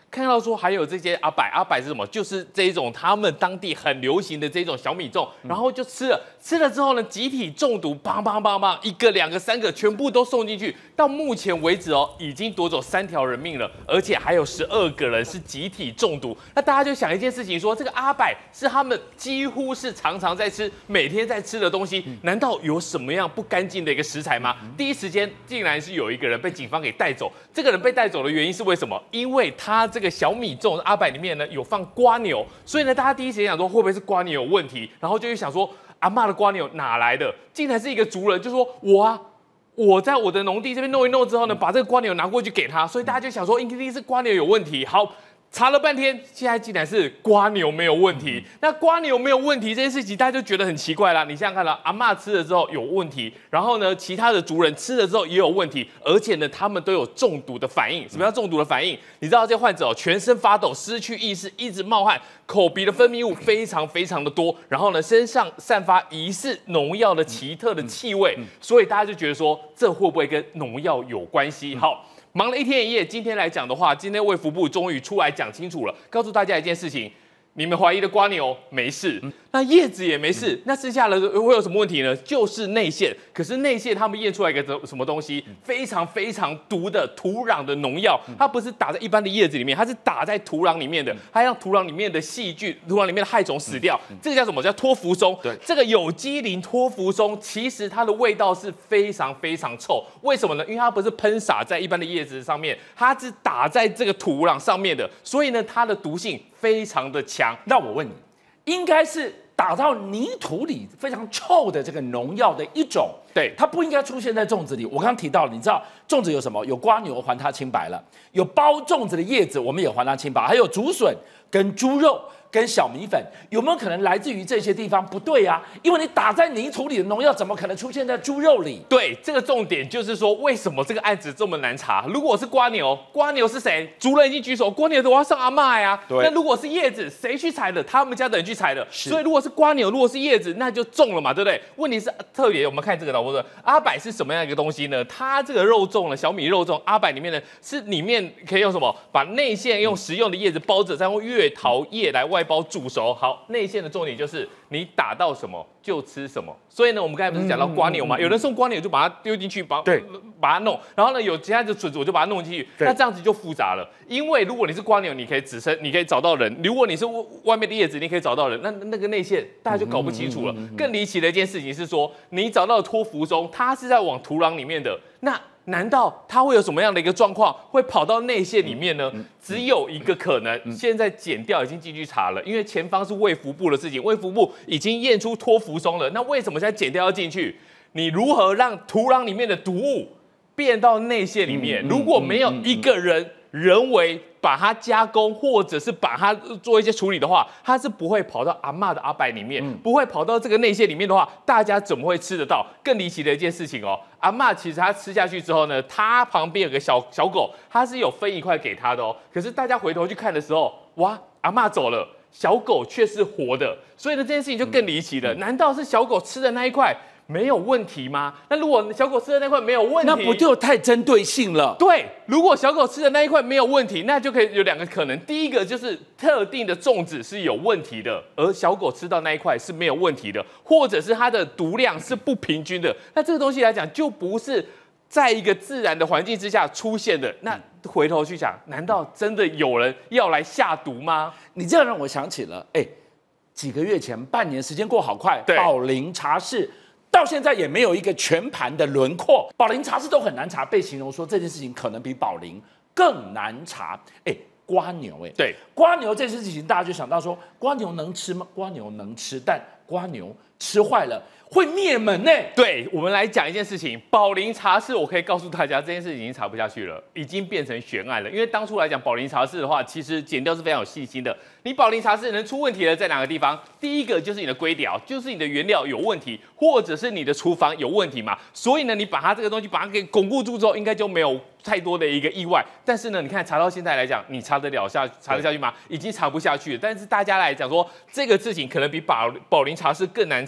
看到说还有这些阿百，阿百是什么？就是这一种他们当地很流行的这种小米粽，然后就吃了，吃了之后呢，集体中毒，砰砰砰砰，一个、两个、三个，全部都送进去。到目前为止哦，已经夺走三条人命了，而且还有十二个人是集体中毒。那大家就想一件事情说，这个阿百是他们几乎是常常在吃、每天在吃的东西，难道有什么样不干净的一个食材吗？第一时间竟然是有一个人被警方给带走。这个人被带走的原因是为什么？因为他这个小米粽阿百里面呢有放蝸牛，所以呢大家第一时间想说会不会是蝸牛有问题，然后就去想说阿嬷的蝸牛哪来的？竟然是一个族人，就说我啊。我在我的农地这边弄一弄之后呢，把这个蝸牛拿过去给他，所以大家就想说，一定是蝸牛有问题。好，查了半天，现在竟然是蝸牛没有问题。那蝸牛没有问题这件事情，大家就觉得很奇怪啦。你想想看啦，阿嬷吃了之后有问题，然后呢，其他的族人吃了之后也有问题，而且呢，他们都有中毒的反应。什么叫中毒的反应？你知道这些患者哦，全身发抖、失去意识、一直冒汗。口鼻的分泌物非常非常的多，然后呢，身上散发疑似农药的奇特的气味，所以大家就觉得说，这会不会跟农药有关系？好，忙了一天一夜，今天来讲的话，今天卫福部终于出来讲清楚了，告诉大家一件事情。你们怀疑的蝸牛没事，那叶子也没事，那剩下的会有什么问题呢？就是内馅。可是内馅他们验出来一个什么东西，非常非常毒的土壤的农药，它不是打在一般的叶子里面，它是打在土壤里面的，它让土壤里面的细菌、土壤里面的害虫死掉。这个叫什么？叫托福松。对，这个有机磷托福松，其实它的味道是非常非常臭。为什么呢？因为它不是喷洒在一般的叶子上面，它是打在这个土壤上面的，所以呢，它的毒性非常的强。 那我问你，应该是打到泥土里非常臭的这个农药的一种， 对， 它不应该出现在粽子里。我刚刚提到了，你知道粽子有什么？有蝸牛还它清白了，有包粽子的叶子我们也还它清白，还有竹笋跟猪肉跟小米粉，有没有可能来自于这些地方？不对啊，因为你打在泥土里的农药怎么可能出现在猪肉里？ 对，这个重点就是说，为什么这个案子这么难查？如果是蝸牛，蝸牛是谁？族人已经举手，蝸牛的我要上阿嬷呀。对。那如果是叶子，谁去采的？他们家的人去采的。所以如果是蝸牛，如果是叶子，那就中了嘛，对不对？问题是特别，我们看这个老婆说，阿百是什么样一个东西呢？它这个肉粽呢，小米肉粽，阿百里面呢是里面可以用什么？把内馅用食用的叶子包着，再用月桃叶来外包煮熟。好，内馅的重点就是你打到什么就吃什么。所以呢，我们刚才不是讲到蝸牛嘛？有人送蝸牛就把它丢进去，把对把它弄，然后呢有其他的笋子我就把它弄进去，那这样子就复杂了。因为如果你是蝸牛，你可以只身，你可以找到人；如果你是外面的叶子，你可以找到人，那那个内馅大家就搞不清楚了。更离奇的一件事情是说，你找到的托福松，它是在往土壤里面的，那难道它会有什么样的一个状况，会跑到内馅里面呢？只有一个可能，现在检调已经进去查了，因为前方是卫福部的事情，卫福部已经验出托福松了。那为什么现在检调要进去？你如何让土壤里面的毒物变到内馅里面？如果没有一个人人为把它加工，或者是把它做一些处理的话，它是不会跑到阿嬷的阿百里面，不会跑到这个内馅里面的话，大家怎么会吃得到？更离奇的一件事情哦，阿嬷其实她吃下去之后呢，她旁边有个小小狗，它是有分一块给她的哦。可是大家回头去看的时候，哇，阿嬷走了，小狗却是活的，所以呢这件事情就更离奇了。难道是小狗吃的那一块没有问题吗？那如果小狗吃的那块没有问题， 那不就太针对性了？ 对，如果小狗吃的那一块没有问题，那就可以有两个可能。第一个就是特定的粽子是有问题的，而小狗吃到那一块是没有问题的，或者是它的毒量是不平均的。那这个东西来讲，就不是在一个自然的环境之下出现的。那回头去想，难道真的有人要来下毒吗？ 你这样让我想起了，哎，几个月前，半年时间过好快，宝林茶室。到现在也没有一个全盘的轮廓，宝林茶室都很难查，被形容说这件事情可能比宝林更难查。哎，蝸牛，哎， 对， 蝸牛这件事情，大家就想到说，蝸牛能吃吗？蝸牛能吃，但蝸牛吃坏了会灭门呢。 对，我们来讲一件事情，宝林茶室，我可以告诉大家，这件事已经查不下去了，已经变成悬案了。因为当初来讲，宝林茶室的话，其实检调是非常有细心的。你宝林茶室能出问题的在哪个地方？第一个就是你的规条，就是你的原料有问题，或者是你的厨房有问题嘛。所以呢，你把它这个东西把它给巩固住之后，应该就没有太多的一个意外。但是呢，你看查到现在来讲，你查得了下查得下去吗？已经查不下去了。但是大家来讲说，这个事情可能比宝宝林茶室更难查。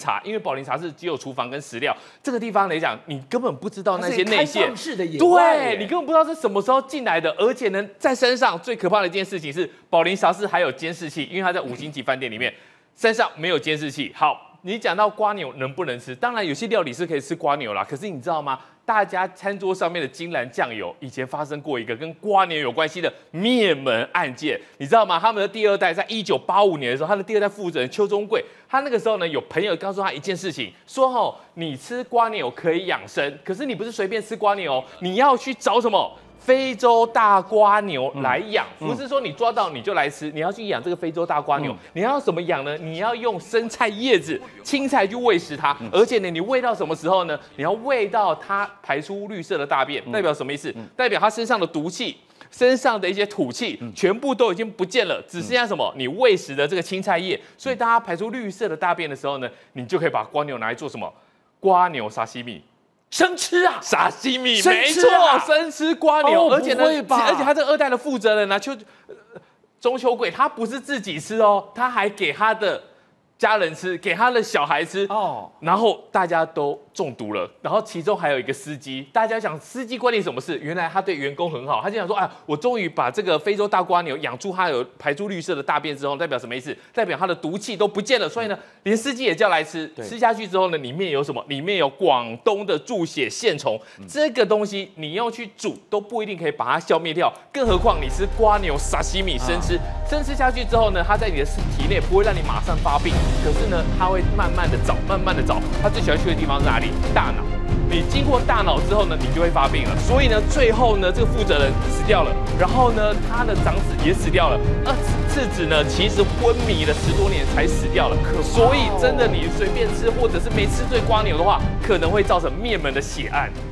茶，因为宝林茶是只有厨房跟食料这个地方来讲，你根本不知道那些内线，对你根本不知道是什么时候进来的，而且呢，在山上最可怕的一件事情是，宝林茶室还有监视器，因为它在五星级饭店里面，山上没有监视器。好。你讲到蝸牛能不能吃？当然有些料理是可以吃蝸牛啦。可是你知道吗？大家餐桌上面的金兰酱油，以前发生过一个跟蝸牛有关系的灭门案件，你知道吗？他们的第二代在一九八五年的时候，他的第二代负责人邱中贵，他那个时候呢有朋友告诉他一件事情，说哦，你吃蝸牛可以养生，可是你不是随便吃蝸牛，你要去找什么？非洲大蝸牛来养，嗯、不是说你抓到你就来吃，你要去养这个非洲大蝸牛，嗯、你要怎么养呢？你要用生菜叶子、青菜去喂食它，嗯、而且呢，你喂到什么时候呢？你要喂到它排出绿色的大便，代表什么意思？嗯、代表它身上的毒气。身上的一些土气全部都已经不见了，只剩下什么？你喂食的这个青菜叶，所以当它排出绿色的大便的时候呢，你就可以把蝸牛拿来做什么？蝸牛沙西米。 生吃啊， 沙西米， 生没吃啊错，生吃蝸牛， 哦而且呢， 不会吧而且他这二代的负责人呢，就中秋贵，他不是自己吃哦，他还给他的家人吃，给他的小孩吃哦，然后大家都中毒了，然后其中还有一个司机，大家想司机关你什么事？原来他对员工很好，他就想说，哎，我终于把这个非洲大蝸牛养出它有排出绿色的大便之后，代表什么意思？代表它的毒气都不见了，所以呢，连司机也叫来吃，吃下去之后呢，里面有什么？里面有广东的注血线虫，嗯、这个东西你要去煮都不一定可以把它消灭掉，更何况你吃蝸牛沙西米生吃，啊、生吃下去之后呢，它在你的体内不会让你马上发病，可是呢，它会慢慢的找，慢慢的找，它最喜欢去的地方是哪里？大脑。你经过大脑之后呢，你就会发病了。所以呢，最后呢，这个负责人死掉了，然后呢，他的长子也死掉了。那次子呢，其实昏迷了十多年才死掉了。所以真的，你随便吃或者是没吃对蝸牛的话，可能会造成灭门的血案。